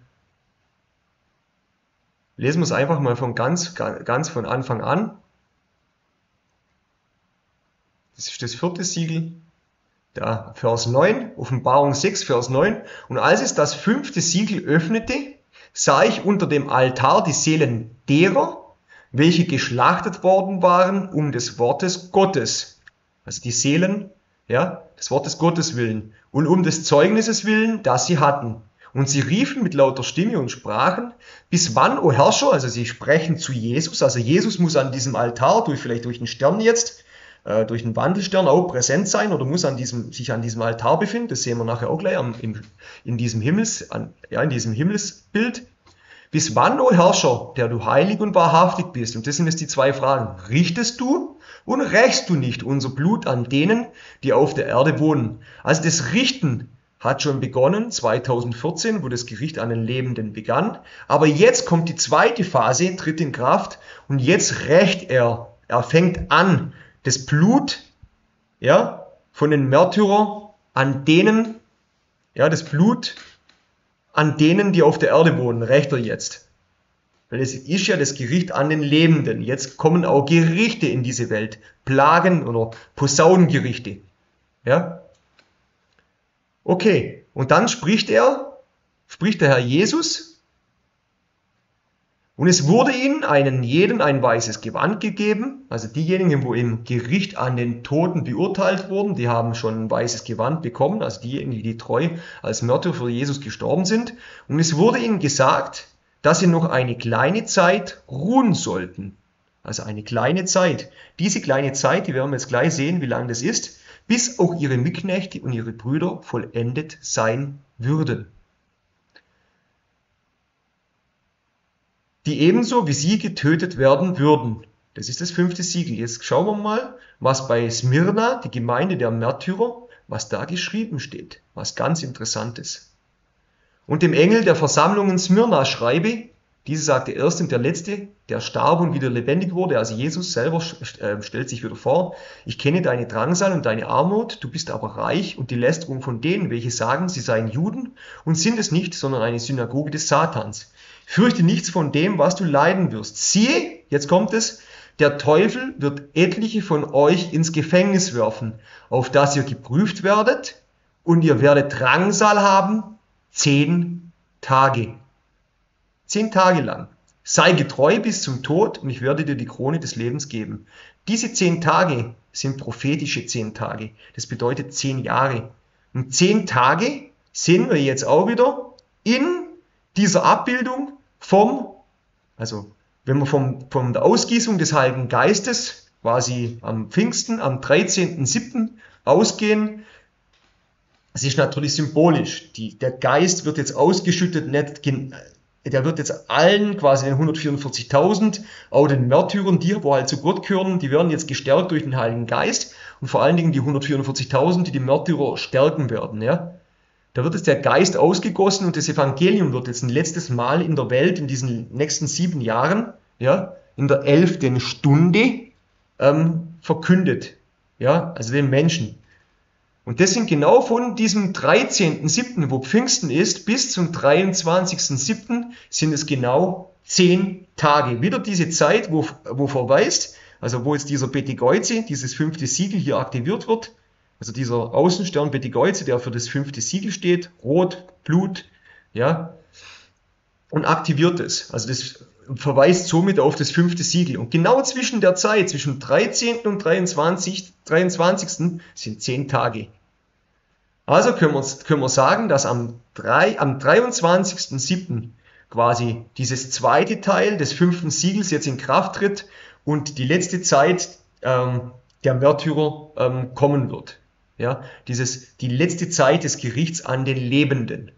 lesen wir es einfach mal von ganz, ganz von Anfang an. Das ist das vierte Siegel, da Vers neun, Offenbarung sechs, Vers neun. Und als es das fünfte Siegel öffnete, sah ich unter dem Altar die Seelen derer, welche geschlachtet worden waren um des Wortes Gottes. Also die Seelen, ja, des Wortes Gottes willen und um des Zeugnisses willen, das sie hatten. Und sie riefen mit lauter Stimme und sprachen, bis wann, o Herrscher, also sie sprechen zu Jesus, also Jesus muss an diesem Altar, durch, vielleicht durch den Stern jetzt, äh, durch den Wandelstern auch präsent sein oder muss an diesem, sich an diesem Altar befinden, das sehen wir nachher auch gleich am, im, in, diesem Himmels, an, ja, in diesem Himmelsbild. Bis wann, o Herrscher, der du heilig und wahrhaftig bist? Und das sind jetzt die zwei Fragen. Richtest du und rächst du nicht unser Blut an denen, die auf der Erde wohnen? Also das Richten hat schon begonnen, zweitausendvierzehn, wo das Gericht an den Lebenden begann. Aber jetzt kommt die zweite Phase, tritt in Kraft und jetzt rächt er. Er fängt an, das Blut, ja, von den Märtyrern an denen, ja, das Blut an denen, die auf der Erde wohnen, rächt er jetzt. Weil es ist ja das Gericht an den Lebenden. Jetzt kommen auch Gerichte in diese Welt. Plagen oder Posaunengerichte. Ja? Okay. Und dann spricht er, spricht der Herr Jesus. Und es wurde ihnen einen jeden ein weißes Gewand gegeben. Also diejenigen, wo im Gericht an den Toten beurteilt wurden, die haben schon ein weißes Gewand bekommen. Also diejenigen, die treu als Märtyrer für Jesus gestorben sind. Und es wurde ihnen gesagt, dass sie noch eine kleine Zeit ruhen sollten. Also eine kleine Zeit. Diese kleine Zeit, die werden wir jetzt gleich sehen, wie lang das ist, bis auch ihre Mitknechte und ihre Brüder vollendet sein würden. Die ebenso wie sie getötet werden würden. Das ist das fünfte Siegel. Jetzt schauen wir mal, was bei Smyrna, die Gemeinde der Märtyrer, was da geschrieben steht. Was ganz Interessantes. Und dem Engel der Versammlung in Smyrna schreibe, diese sagte erst und der Letzte, der starb und wieder lebendig wurde, also Jesus selber äh, stellt sich wieder vor, ich kenne deine Drangsal und deine Armut, du bist aber reich und die Lästerung von denen, welche sagen, sie seien Juden und sind es nicht, sondern eine Synagoge des Satans. Fürchte nichts von dem, was du leiden wirst. Siehe, jetzt kommt es, der Teufel wird etliche von euch ins Gefängnis werfen, auf das ihr geprüft werdet und ihr werdet Drangsal haben, zehn Tage. Zehn Tage lang. Sei getreu bis zum Tod und ich werde dir die Krone des Lebens geben. Diese zehn Tage sind prophetische zehn Tage. Das bedeutet zehn Jahre. Und zehn Tage sehen wir jetzt auch wieder in dieser Abbildung vom, also wenn wir vom, von der Ausgießung des Heiligen Geistes quasi am Pfingsten, am dreizehnten siebten ausgehen. Es ist natürlich symbolisch. Die, der Geist wird jetzt ausgeschüttet, nicht, der wird jetzt allen, quasi den hundertvierundvierzigtausend, auch den Märtyrern, die, wo halt zu Gott gehören, die werden jetzt gestärkt durch den Heiligen Geist und vor allen Dingen die hundertvierundvierzigtausend, die die Märtyrer stärken werden. Ja? Da wird jetzt der Geist ausgegossen und das Evangelium wird jetzt ein letztes Mal in der Welt in diesen nächsten sieben Jahren, ja, in der elften Stunde ähm, verkündet. Ja, also den Menschen. Und das sind genau von diesem dreizehnten siebten, wo Pfingsten ist, bis zum dreiundzwanzigsten siebten sind es genau zehn Tage. Wieder diese Zeit, wo, wo verweist, also wo jetzt dieser Betegoize, dieses fünfte Siegel hier aktiviert wird, also dieser Außenstern Betegoize, der für das fünfte Siegel steht, Rot, Blut, ja, und aktiviert es. Also das verweist somit auf das fünfte Siegel. Und genau zwischen der Zeit, zwischen dreizehnten und dreiundzwanzigsten sind zehn Tage. Also können wir, können wir sagen, dass am, am dreiundzwanzigsten siebten quasi dieses zweite Teil des fünften Siegels jetzt in Kraft tritt und die letzte Zeit ähm, der Märtyrer ähm, kommen wird. Ja, dieses, die letzte Zeit des Gerichts an den Lebenden.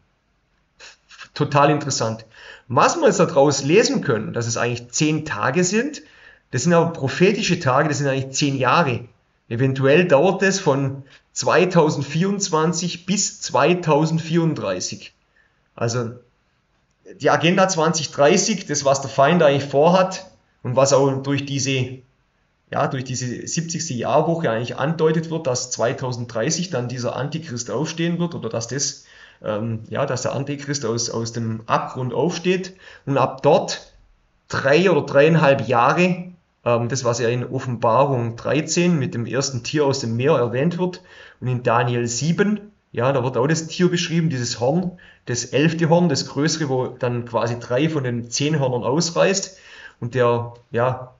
Total interessant. Was wir jetzt daraus lesen können, dass es eigentlich zehn Tage sind, das sind aber prophetische Tage, das sind eigentlich zehn Jahre. Eventuell dauert es von zweitausendvierundzwanzig bis zweitausendvierunddreißig. Also die Agenda zwanzig dreißig, das was der Feind eigentlich vorhat und was auch durch diese ja, durch diese siebzigste Jahrwoche eigentlich andeutet wird, dass zweitausenddreißig dann dieser Antichrist aufstehen wird oder dass das, ähm, ja, dass der Antichrist aus, aus dem Abgrund aufsteht und ab dort drei oder dreieinhalb Jahre ähm, das, was ja in Offenbarung dreizehn mit dem ersten Tier aus dem Meer erwähnt wird. Und in Daniel sieben, ja, da wird auch das Tier beschrieben, dieses Horn, das elfte Horn, das größere, wo dann quasi drei von den zehn Hörnern ausreißt. Und der, ja,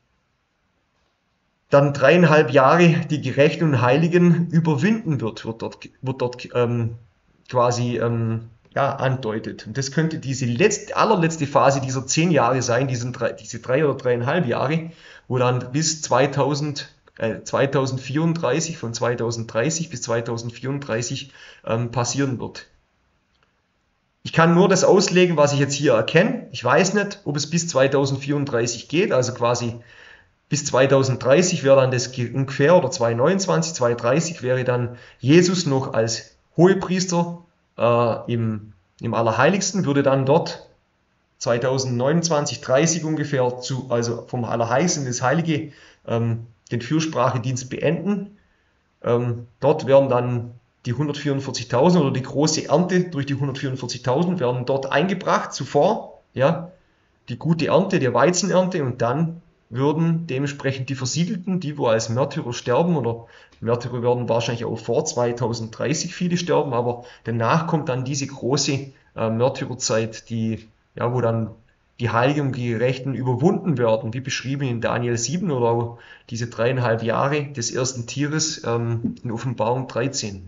dann dreieinhalb Jahre die Gerechten und Heiligen überwinden wird, wird dort, wird dort ähm, quasi ähm, ja, andeutet. Und das könnte diese letzte, allerletzte Phase dieser zehn Jahre sein, diesen drei, diese drei oder dreieinhalb Jahre, wo dann bis zweitausend, äh, zweitausendvierunddreißig, von zweitausenddreißig bis zweitausendvierunddreißig ähm, passieren wird. Ich kann nur das auslegen, was ich jetzt hier erkenne. Ich weiß nicht, ob es bis zweitausendvierunddreißig geht, also quasi bis zweitausenddreißig wäre dann das ungefähr, oder zweitausendneunundzwanzig, zweitausenddreißig wäre dann Jesus noch als Hohepriester äh, im, im Allerheiligsten, würde dann dort zweitausendneunundzwanzig, dreißig ungefähr, zu, also vom Allerheiligsten ins Heilige, ähm, den Fürsprachedienst beenden. Ähm, dort werden dann die hundertvierundvierzigtausend oder die große Ernte durch die hundertvierundvierzigtausend werden dort eingebracht zuvor, ja, die gute Ernte, die Weizenernte, und dann würden dementsprechend die Versiegelten, die wo als Märtyrer sterben, oder Märtyrer werden wahrscheinlich auch vor zweitausenddreißig viele sterben, aber danach kommt dann diese große äh, Märtyrerzeit, die, ja, wo dann die Heiligen und die Gerechten überwunden werden, wie beschrieben in Daniel sieben, oder auch diese dreieinhalb Jahre des ersten Tieres ähm, in Offenbarung dreizehn.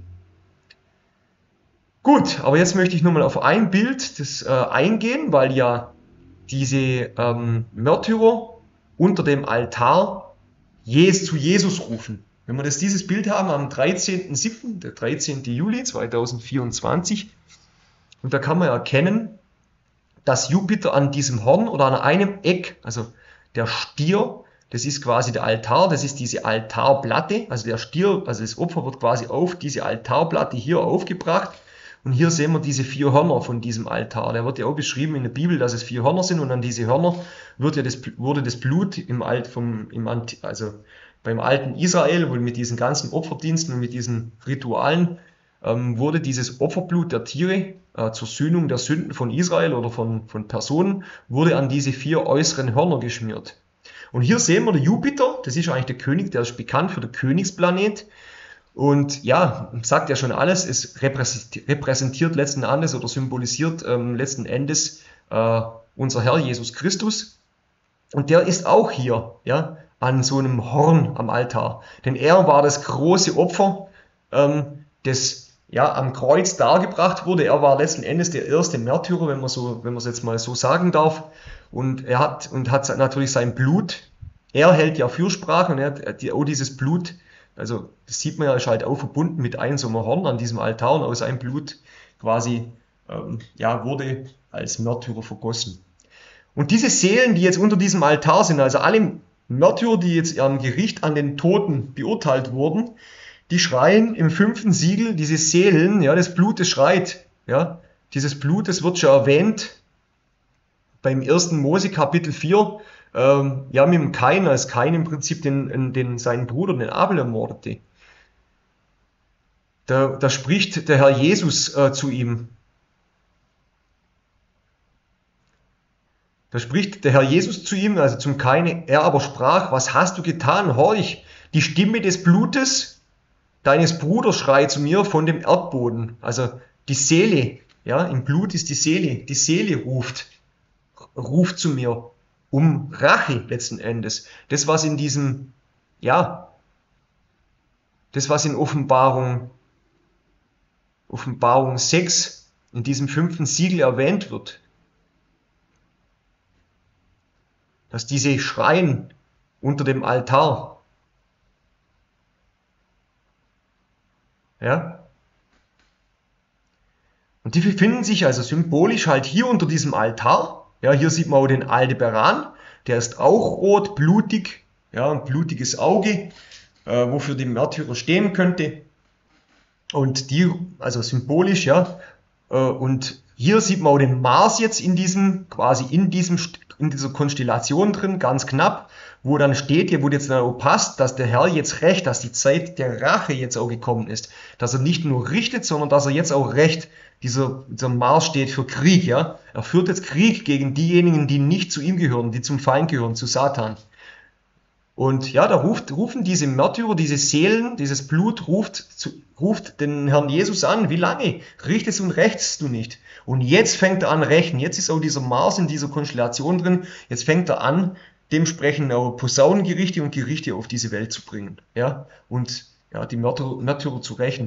Gut, aber jetzt möchte ich nochmal auf ein Bild das, äh, eingehen, weil ja diese ähm, Märtyrer unter dem Altar Jesus, zu Jesus rufen. Wenn wir das, dieses Bild haben am dreizehnten siebten, der dreizehnten Juli zweitausendvierundzwanzig, und da kann man erkennen, dass Jupiter an diesem Horn oder an einem Eck, also der Stier, das ist quasi der Altar, das ist diese Altarplatte, also der Stier, also das Opfer wird quasi auf diese Altarplatte hier aufgebracht. Und hier sehen wir diese vier Hörner von diesem Altar. Der wird ja auch beschrieben in der Bibel, dass es vier Hörner sind, und an diese Hörner wird ja das, wurde das Blut im Alt, vom, im Ant, also beim alten Israel, wo mit diesen ganzen Opferdiensten und mit diesen Ritualen, ähm, wurde dieses Opferblut der Tiere äh, zur Sühnung der Sünden von Israel oder von, von Personen, wurde an diese vier äußeren Hörner geschmiert. Und hier sehen wir den Jupiter, das ist eigentlich der König, der ist bekannt für den Königsplanet. Und ja, sagt ja schon alles, es repräsentiert letzten Endes oder symbolisiert ähm, letzten Endes äh, unser Herr Jesus Christus. Und der ist auch hier, ja, an so einem Horn am Altar. Denn er war das große Opfer, ähm, das ja am Kreuz dargebracht wurde. Er war letzten Endes der erste Märtyrer, wenn man so, wenn man es jetzt mal so sagen darf. Und er hat und hat natürlich sein Blut. Er hält ja Fürsprache, und er hat auch dieses Blut. Also das sieht man ja, ist halt auch verbunden mit einem so einem Horn an diesem Altar, und aus seinem Blut quasi ähm, ja, wurde als Märtyrer vergossen. Und diese Seelen, die jetzt unter diesem Altar sind, also alle Märtyrer, die jetzt am Gericht an den Toten beurteilt wurden, die schreien im fünften Siegel, diese Seelen, ja, das Blut, das schreit, ja, dieses Blut, das wird schon erwähnt beim ersten Mose Kapitel vier, Ähm, ja, mit dem Kain, als Kain im Prinzip den, den, seinen Bruder, den Abel, ermordete. Da, da spricht der Herr Jesus äh, zu ihm. Da spricht der Herr Jesus zu ihm, also zum Kain, er aber sprach, was hast du getan? Horch, die Stimme des Blutes deines Bruders schreit zu mir von dem Erdboden. Also die Seele, ja, im Blut ist die Seele, die Seele ruft, ruft zu mir. Um Rache letzten Endes. Das, was in diesem, ja, das, was in Offenbarung, Offenbarung sechs, in diesem fünften Siegel erwähnt wird. Dass diese schreien unter dem Altar. Ja. Und die befinden sich also symbolisch halt hier unter diesem Altar. Ja, hier sieht man auch den Aldebaran, der ist auch rot, blutig, ja, ein blutiges Auge, äh, wofür die Märtyrer stehen könnte. Und die, also symbolisch, ja, äh, und hier sieht man auch den Mars jetzt in diesem, quasi in diesem, in dieser Konstellation drin, ganz knapp, wo dann steht, hier, wo jetzt dann auch passt, dass der Herr jetzt recht, dass die Zeit der Rache jetzt auch gekommen ist, dass er nicht nur richtet, sondern dass er jetzt auch recht. Dieser, dieser Mars steht für Krieg, ja. Er führt jetzt Krieg gegen diejenigen, die nicht zu ihm gehören, die zum Feind gehören, zu Satan. Und ja, da ruft, rufen diese Märtyrer, diese Seelen, dieses Blut ruft, zu, ruft den Herrn Jesus an. Wie lange richtest und rächst du nicht? Und jetzt fängt er an rächen. Jetzt ist auch dieser Mars in dieser Konstellation drin. Jetzt fängt er an, dementsprechend auch Posaunengerichte und Gerichte auf diese Welt zu bringen. Ja, und ja, die Märtyrer, Märtyrer zu rächen.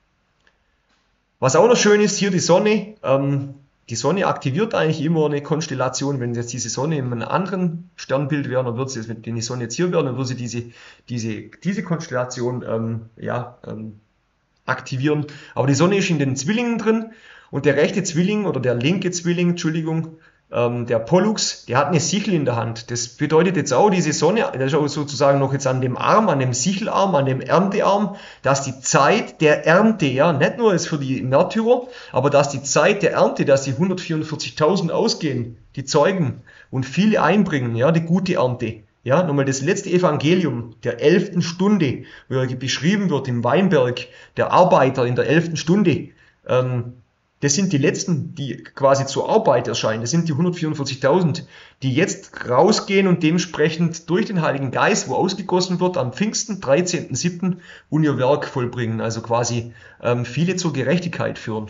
Was auch noch schön ist, hier die Sonne. Ähm, die Sonne aktiviert eigentlich immer eine Konstellation. Wenn jetzt diese Sonne in einem anderen Sternbild wäre, dann würde sie, wenn die Sonne jetzt hier wäre, dann würde sie diese, diese, diese Konstellation ähm, ja, ähm, aktivieren. Aber die Sonne ist in den Zwillingen drin und der rechte Zwilling oder der linke Zwilling, Entschuldigung, ähm, der Pollux, der hat eine Sichel in der Hand. Das bedeutet jetzt auch, diese Sonne, das ist auch sozusagen noch jetzt an dem Arm, an dem Sichelarm, an dem Erntearm, dass die Zeit der Ernte, ja, nicht nur ist für die Märtyrer, aber dass die Zeit der Ernte, dass die hundertvierundvierzigtausend ausgehen, die Zeugen und viele einbringen, ja, die gute Ernte. Ja, nochmal das letzte Evangelium der elften Stunde, wo beschrieben wird im Weinberg, der Arbeiter in der elften Stunde. Ähm, das sind die letzten, die quasi zur Arbeit erscheinen. Das sind die hundertvierundvierzigtausend, die jetzt rausgehen und dementsprechend durch den Heiligen Geist, wo ausgegossen wird, am Pfingsten, dreizehnten siebten und ihr Werk vollbringen. Also quasi ähm, viele zur Gerechtigkeit führen.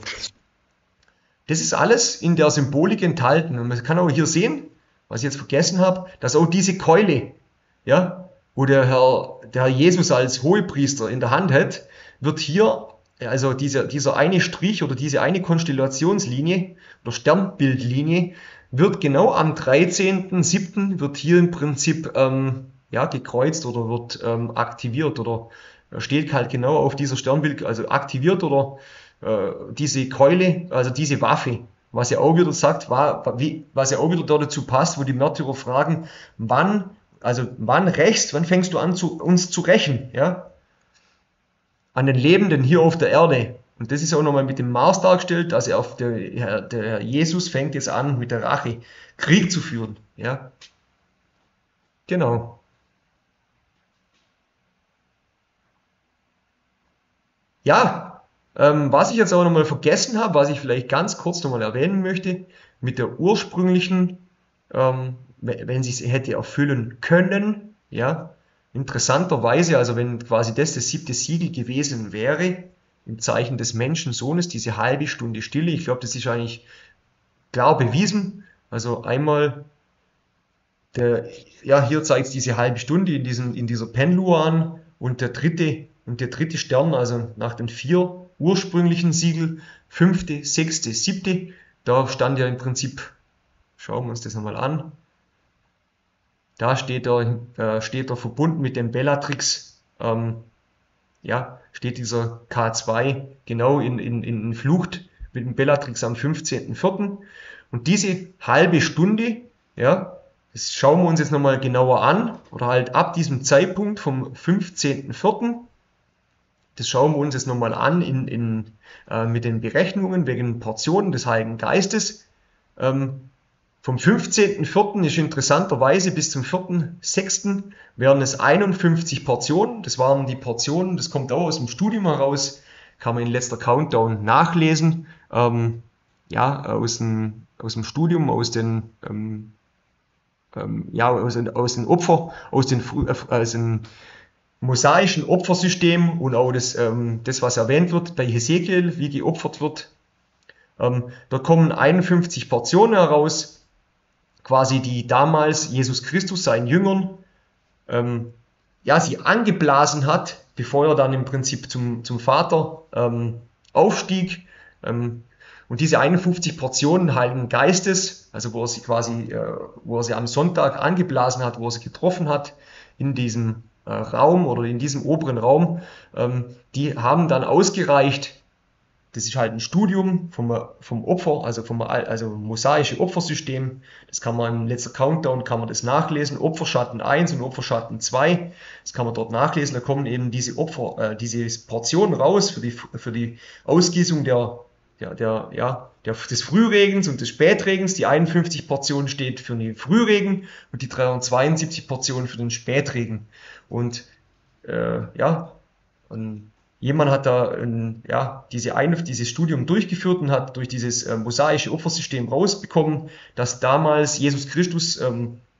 Das ist alles in der Symbolik enthalten. Und man kann auch hier sehen, was ich jetzt vergessen habe, dass auch diese Keule, ja, wo der Herr, der Herr Jesus als Hohepriester in der Hand hat, wird hier, also dieser, dieser eine Strich oder diese eine Konstellationslinie oder Sternbildlinie, wird genau am dreizehnten siebten wird hier im Prinzip ähm, ja, gekreuzt oder wird ähm, aktiviert oder steht halt genau auf dieser Sternbild, also aktiviert oder äh, diese Keule, also diese Waffe. Was ja auch wieder sagt, war, wie, was ja auch wieder dazu passt, wo die Märtyrer fragen, wann, also wann rächst, wann fängst du an, zu, uns zu rächen, ja? An den Lebenden hier auf der Erde. Und das ist auch nochmal mit dem Mars dargestellt, dass er auf der, der Jesus fängt jetzt an, mit der Rache Krieg zu führen, ja? Genau. Ja, ähm, was ich jetzt aber nochmal vergessen habe, was ich vielleicht ganz kurz nochmal erwähnen möchte, mit der ursprünglichen, ähm, wenn sie es hätte erfüllen können, ja, interessanterweise, also wenn quasi das das siebte Siegel gewesen wäre, im Zeichen des Menschensohnes, diese halbe Stunde Stille, ich glaube, das ist eigentlich klar bewiesen, also einmal, der, ja, hier zeigt es diese halbe Stunde in, diesem, in dieser Penluar an und der dritte, und der dritte Stern, also nach den vier ursprünglichen Siegel, fünfte, sechste, siebte, da stand ja im Prinzip, schauen wir uns das nochmal an, da steht er, äh, steht er verbunden mit dem Bellatrix, ähm, ja, steht dieser K zwei genau in, in, in Flucht mit dem Bellatrix am fünfzehnten vierten Und diese halbe Stunde, ja, das schauen wir uns jetzt nochmal genauer an, oder halt ab diesem Zeitpunkt vom fünfzehnten vierten Das schauen wir uns jetzt nochmal an in, in, äh, mit den Berechnungen wegen Portionen des Heiligen Geistes. Ähm, vom fünfzehnten vierten ist interessanterweise bis zum vierten sechsten wären es einundfünfzig Portionen. Das waren die Portionen, das kommt auch aus dem Studium heraus, kann man in letzter Countdown nachlesen. Ähm, ja, aus dem, aus dem Studium, aus den, ähm, ähm, ja, aus den, aus den Opfer, aus den, aus den mosaischen Opfersystem und auch das, ähm, das, was erwähnt wird bei Hesekiel, wie geopfert wird. Ähm, da kommen einundfünfzig Portionen heraus, quasi die damals Jesus Christus seinen Jüngern ähm, ja, sie angeblasen hat, bevor er dann im Prinzip zum, zum Vater ähm, aufstieg. Ähm, und diese einundfünfzig Portionen Heiligen Geistes, also wo er sie quasi, äh, wo er sie am Sonntag angeblasen hat, wo er sie getroffen hat, in diesem äh, Raum oder in diesem oberen Raum, ähm, die haben dann ausgereicht. Das ist halt ein Studium vom, vom Opfer, also vom also mosaische Opfersystem. Das kann man im letzten Countdown kann man das nachlesen. Opferschatten eins und Opferschatten zwei. Das kann man dort nachlesen. Da kommen eben diese Opfer, äh, diese Portionen raus für die, für die Ausgießung der, der, der, ja, der, des Frühregens und des Spätregens. Die einundfünfzig Portionen steht für den Frühregen und die dreihundertzweiundsiebzig Portionen für den Spätregen. Und äh, ja, und jemand hat da ein, ja, diese eine, dieses Studium durchgeführt und hat durch dieses äh, mosaische Opfersystem rausbekommen, dass damals Jesus Christus ähm,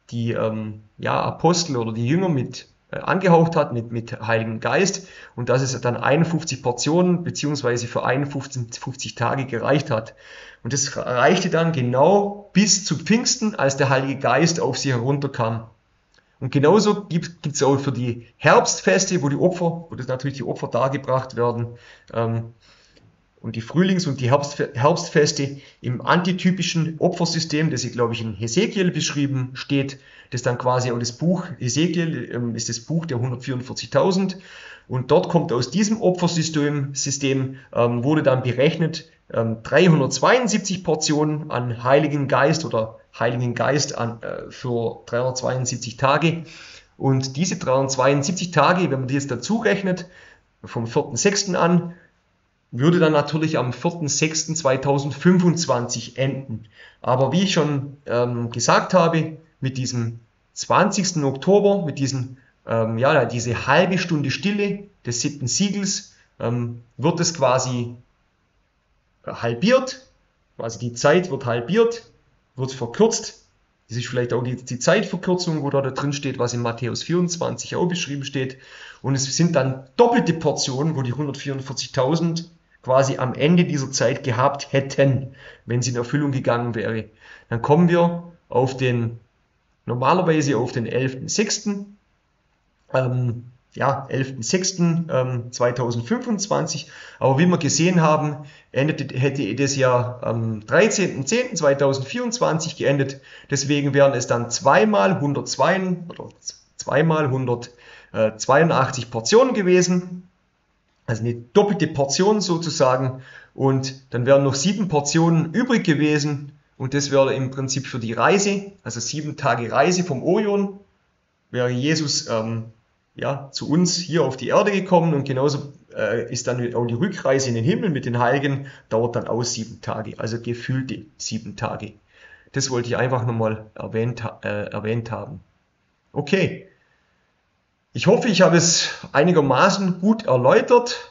die ähm, ja, Apostel oder die Jünger mit äh, angehaucht hat, mit, mit Heiligen Geist, und dass es dann einundfünfzig Portionen beziehungsweise für einundfünfzig Tage gereicht hat. Und das reichte dann genau bis zu Pfingsten, als der Heilige Geist auf sie herunterkam. Und genauso gibt es auch für die Herbstfeste, wo die Opfer, wo das natürlich die Opfer dargebracht werden, ähm, und die Frühlings- und die Herbstfe Herbstfeste im antitypischen Opfersystem, das, glaube ich, in Hesekiel beschrieben steht, das dann quasi auch das Buch, Hesekiel ähm, ist das Buch der hundertvierundvierzigtausend, und dort kommt aus diesem Opfersystem, System, ähm, wurde dann berechnet, ähm, dreihundertzweiundsiebzig Portionen an Heiligen Geist oder Heiligen Geist an, äh, für dreihundertzweiundsiebzig Tage. Und diese dreihundertzweiundsiebzig Tage, wenn man die jetzt dazu rechnet, vom vierten sechsten an, würde dann natürlich am vierten sechsten zweitausendfünfundzwanzig enden. Aber wie ich schon ähm, gesagt habe, mit diesem zwanzigsten Oktober, mit diesen, ähm, ja, diese halbe Stunde Stille des siebten Siegels, ähm, wird es quasi halbiert, quasi die Zeit wird halbiert, wird verkürzt. Das ist vielleicht auch die, die Zeitverkürzung, wo da, da drin steht, was in Matthäus vierundzwanzig auch beschrieben steht. Und es sind dann doppelte Portionen, wo die hundertvierundvierzigtausend quasi am Ende dieser Zeit gehabt hätten, wenn sie in Erfüllung gegangen wäre. Dann kommen wir auf den, normalerweise auf den elften sechsten Ähm, ja, elften sechsten Ähm, zweitausendfünfundzwanzig. Aber wie wir gesehen haben, endete, hätte das ja am dreizehnten zehnten zweitausendvierundzwanzig geendet. Deswegen wären es dann zweimal hundertzwei oder zweimal hundertzweiundachtzig Portionen gewesen. Also eine doppelte Portion sozusagen. Und dann wären noch sieben Portionen übrig gewesen. Und das wäre im Prinzip für die Reise, also sieben Tage Reise vom Orion, wäre Jesus ähm, ja, zu uns hier auf die Erde gekommen, und genauso äh, ist dann auch die Rückreise in den Himmel mit den Heiligen, dauert dann auch sieben Tage, also gefühlte sieben Tage. Das wollte ich einfach nochmal erwähnt, äh, erwähnt haben. Okay, ich hoffe, ich habe es einigermaßen gut erläutert.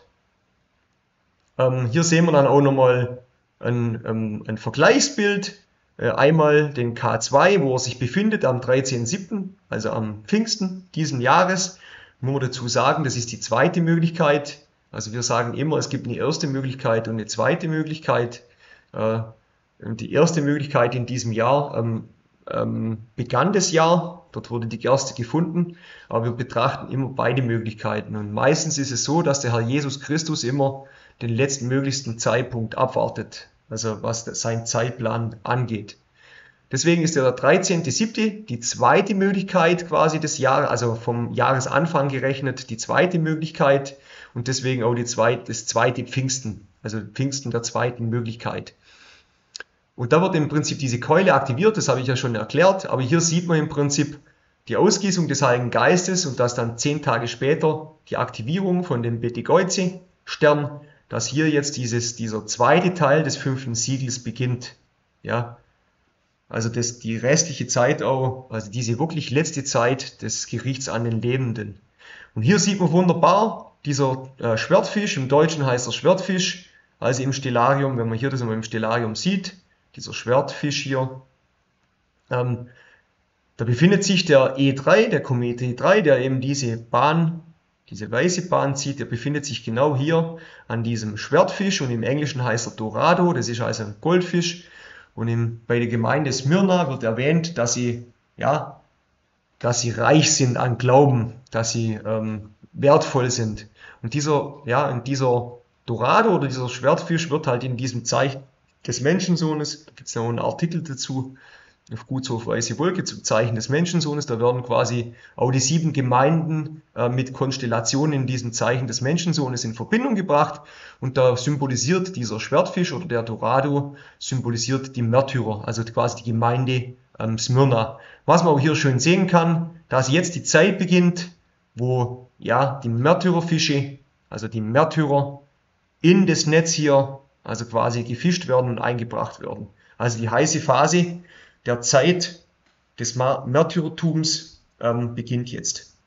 Ähm, hier sehen wir dann auch nochmal ein, ähm, ein Vergleichsbild. Äh, einmal den K zwei, wo er sich befindet am dreizehnten siebten, also am Pfingsten diesen Jahres. Nur dazu sagen, das ist die zweite Möglichkeit. Also wir sagen immer, es gibt eine erste Möglichkeit und eine zweite Möglichkeit. Äh, die erste Möglichkeit in diesem Jahr ähm, ähm, begann das Jahr, dort wurde die Gerste gefunden, aber wir betrachten immer beide Möglichkeiten. Und meistens ist es so, dass der Herr Jesus Christus immer den letzten möglichsten Zeitpunkt abwartet, also was sein Zeitplan angeht. Deswegen ist der dreizehnte siebte die zweite Möglichkeit quasi des Jahres, also vom Jahresanfang gerechnet, die zweite Möglichkeit, und deswegen auch die zweite, das zweite Pfingsten, also Pfingsten der zweiten Möglichkeit. Und da wird im Prinzip diese Keule aktiviert, das habe ich ja schon erklärt, aber hier sieht man im Prinzip die Ausgießung des Heiligen Geistes und dass dann zehn Tage später die Aktivierung von dem Betegoize-Stern, dass hier jetzt dieses, dieser zweite Teil des fünften Siegels beginnt. Ja, also das, die restliche Zeit auch, also diese wirklich letzte Zeit des Gerichts an den Lebenden. Und hier sieht man wunderbar, dieser äh, Schwertfisch, im Deutschen heißt er Schwertfisch, also im Stellarium, wenn man hier das immer im Stellarium sieht, dieser Schwertfisch hier, ähm, da befindet sich der E drei, der Komet E drei, der eben diese Bahn, diese weiße Bahn zieht, der befindet sich genau hier an diesem Schwertfisch, und im Englischen heißt er Dorado, das ist also ein Goldfisch. Und im, bei der Gemeinde Smyrna wird erwähnt, dass sie, ja, dass sie reich sind an Glauben, dass sie ähm, wertvoll sind. Und dieser, ja, und dieser Dorado oder dieser Schwertfisch wird halt in diesem Zeichen des Menschensohnes, da gibt es noch einen Artikel dazu, auf gut so auf weiße Wolke, zum Zeichen des Menschensohnes, da werden quasi auch die sieben Gemeinden äh, mit Konstellationen in diesem Zeichen des Menschensohnes in Verbindung gebracht, und da symbolisiert dieser Schwertfisch oder der Dorado, symbolisiert die Märtyrer, also quasi die Gemeinde ähm, Smyrna. Was man auch hier schön sehen kann, dass jetzt die Zeit beginnt, wo ja die Märtyrerfische, also die Märtyrer in das Netz hier, also quasi gefischt werden und eingebracht werden. Also die heiße Phase der Zeit des Märtyrertums ähm, beginnt jetzt.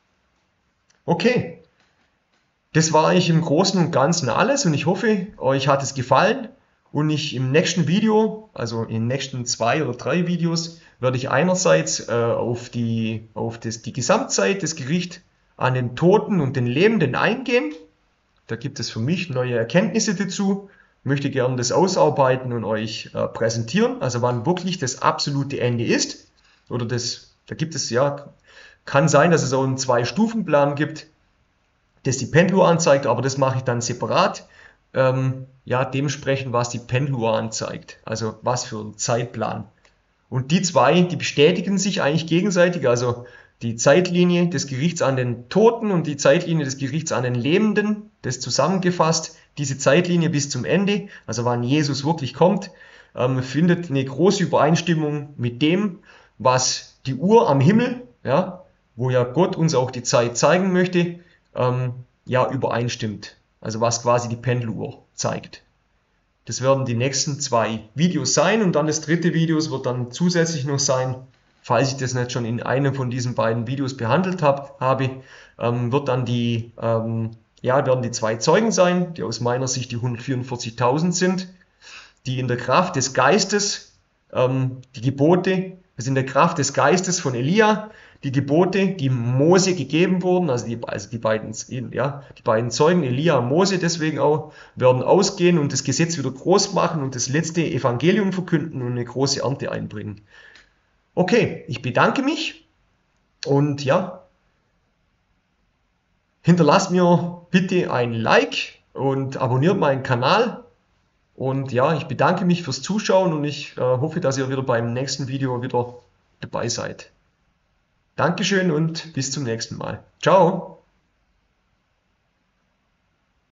Okay, das war eigentlich im Großen und Ganzen alles, und ich hoffe, euch hat es gefallen, Und ich im nächsten Video, also in den nächsten zwei oder drei Videos, werde ich einerseits äh, auf, die, auf das, die Gesamtzeit des Gerichts an den Toten und den Lebenden eingehen. Da gibt es für mich neue Erkenntnisse dazu. Ich möchte gerne das ausarbeiten und euch äh, präsentieren, also wann wirklich das absolute Ende ist. Oder das, da gibt es ja, kann sein, dass es auch einen Zwei-Stufen-Plan gibt, das die Pendeluhr anzeigt, aber das mache ich dann separat. Ähm, ja, dementsprechend, was die Pendeluhr anzeigt, also was für ein Zeitplan. Und die zwei, die bestätigen sich eigentlich gegenseitig, also die Zeitlinie des Gerichts an den Toten und die Zeitlinie des Gerichts an den Lebenden, das zusammengefasst, diese Zeitlinie bis zum Ende, also wann Jesus wirklich kommt, ähm, findet eine große Übereinstimmung mit dem, was die Uhr am Himmel, ja, wo ja Gott uns auch die Zeit zeigen möchte, ähm, ja, übereinstimmt. Also was quasi die Pendeluhr zeigt. Das werden die nächsten zwei Videos sein und dann das dritte Video wird dann zusätzlich noch sein, falls ich das nicht schon in einem von diesen beiden Videos behandelt hab, habe, ähm, wird dann die, ähm, ja, werden die zwei Zeugen sein, die aus meiner Sicht die hundertvierundvierzigtausend sind, die in der Kraft des Geistes, ähm, die Gebote, also in der Kraft des Geistes von Elia, die Gebote, die Mose gegeben wurden, also die, also die beiden, ja, die beiden Zeugen, Elia und Mose deswegen auch, werden ausgehen und das Gesetz wieder groß machen und das letzte Evangelium verkünden und eine große Ernte einbringen. Okay, ich bedanke mich und ja, hinterlasst mir bitte ein Like und abonniert meinen Kanal. Und ja, ich bedanke mich fürs Zuschauen und ich äh, hoffe, dass ihr wieder beim nächsten Video wieder dabei seid. Dankeschön und bis zum nächsten Mal. Ciao!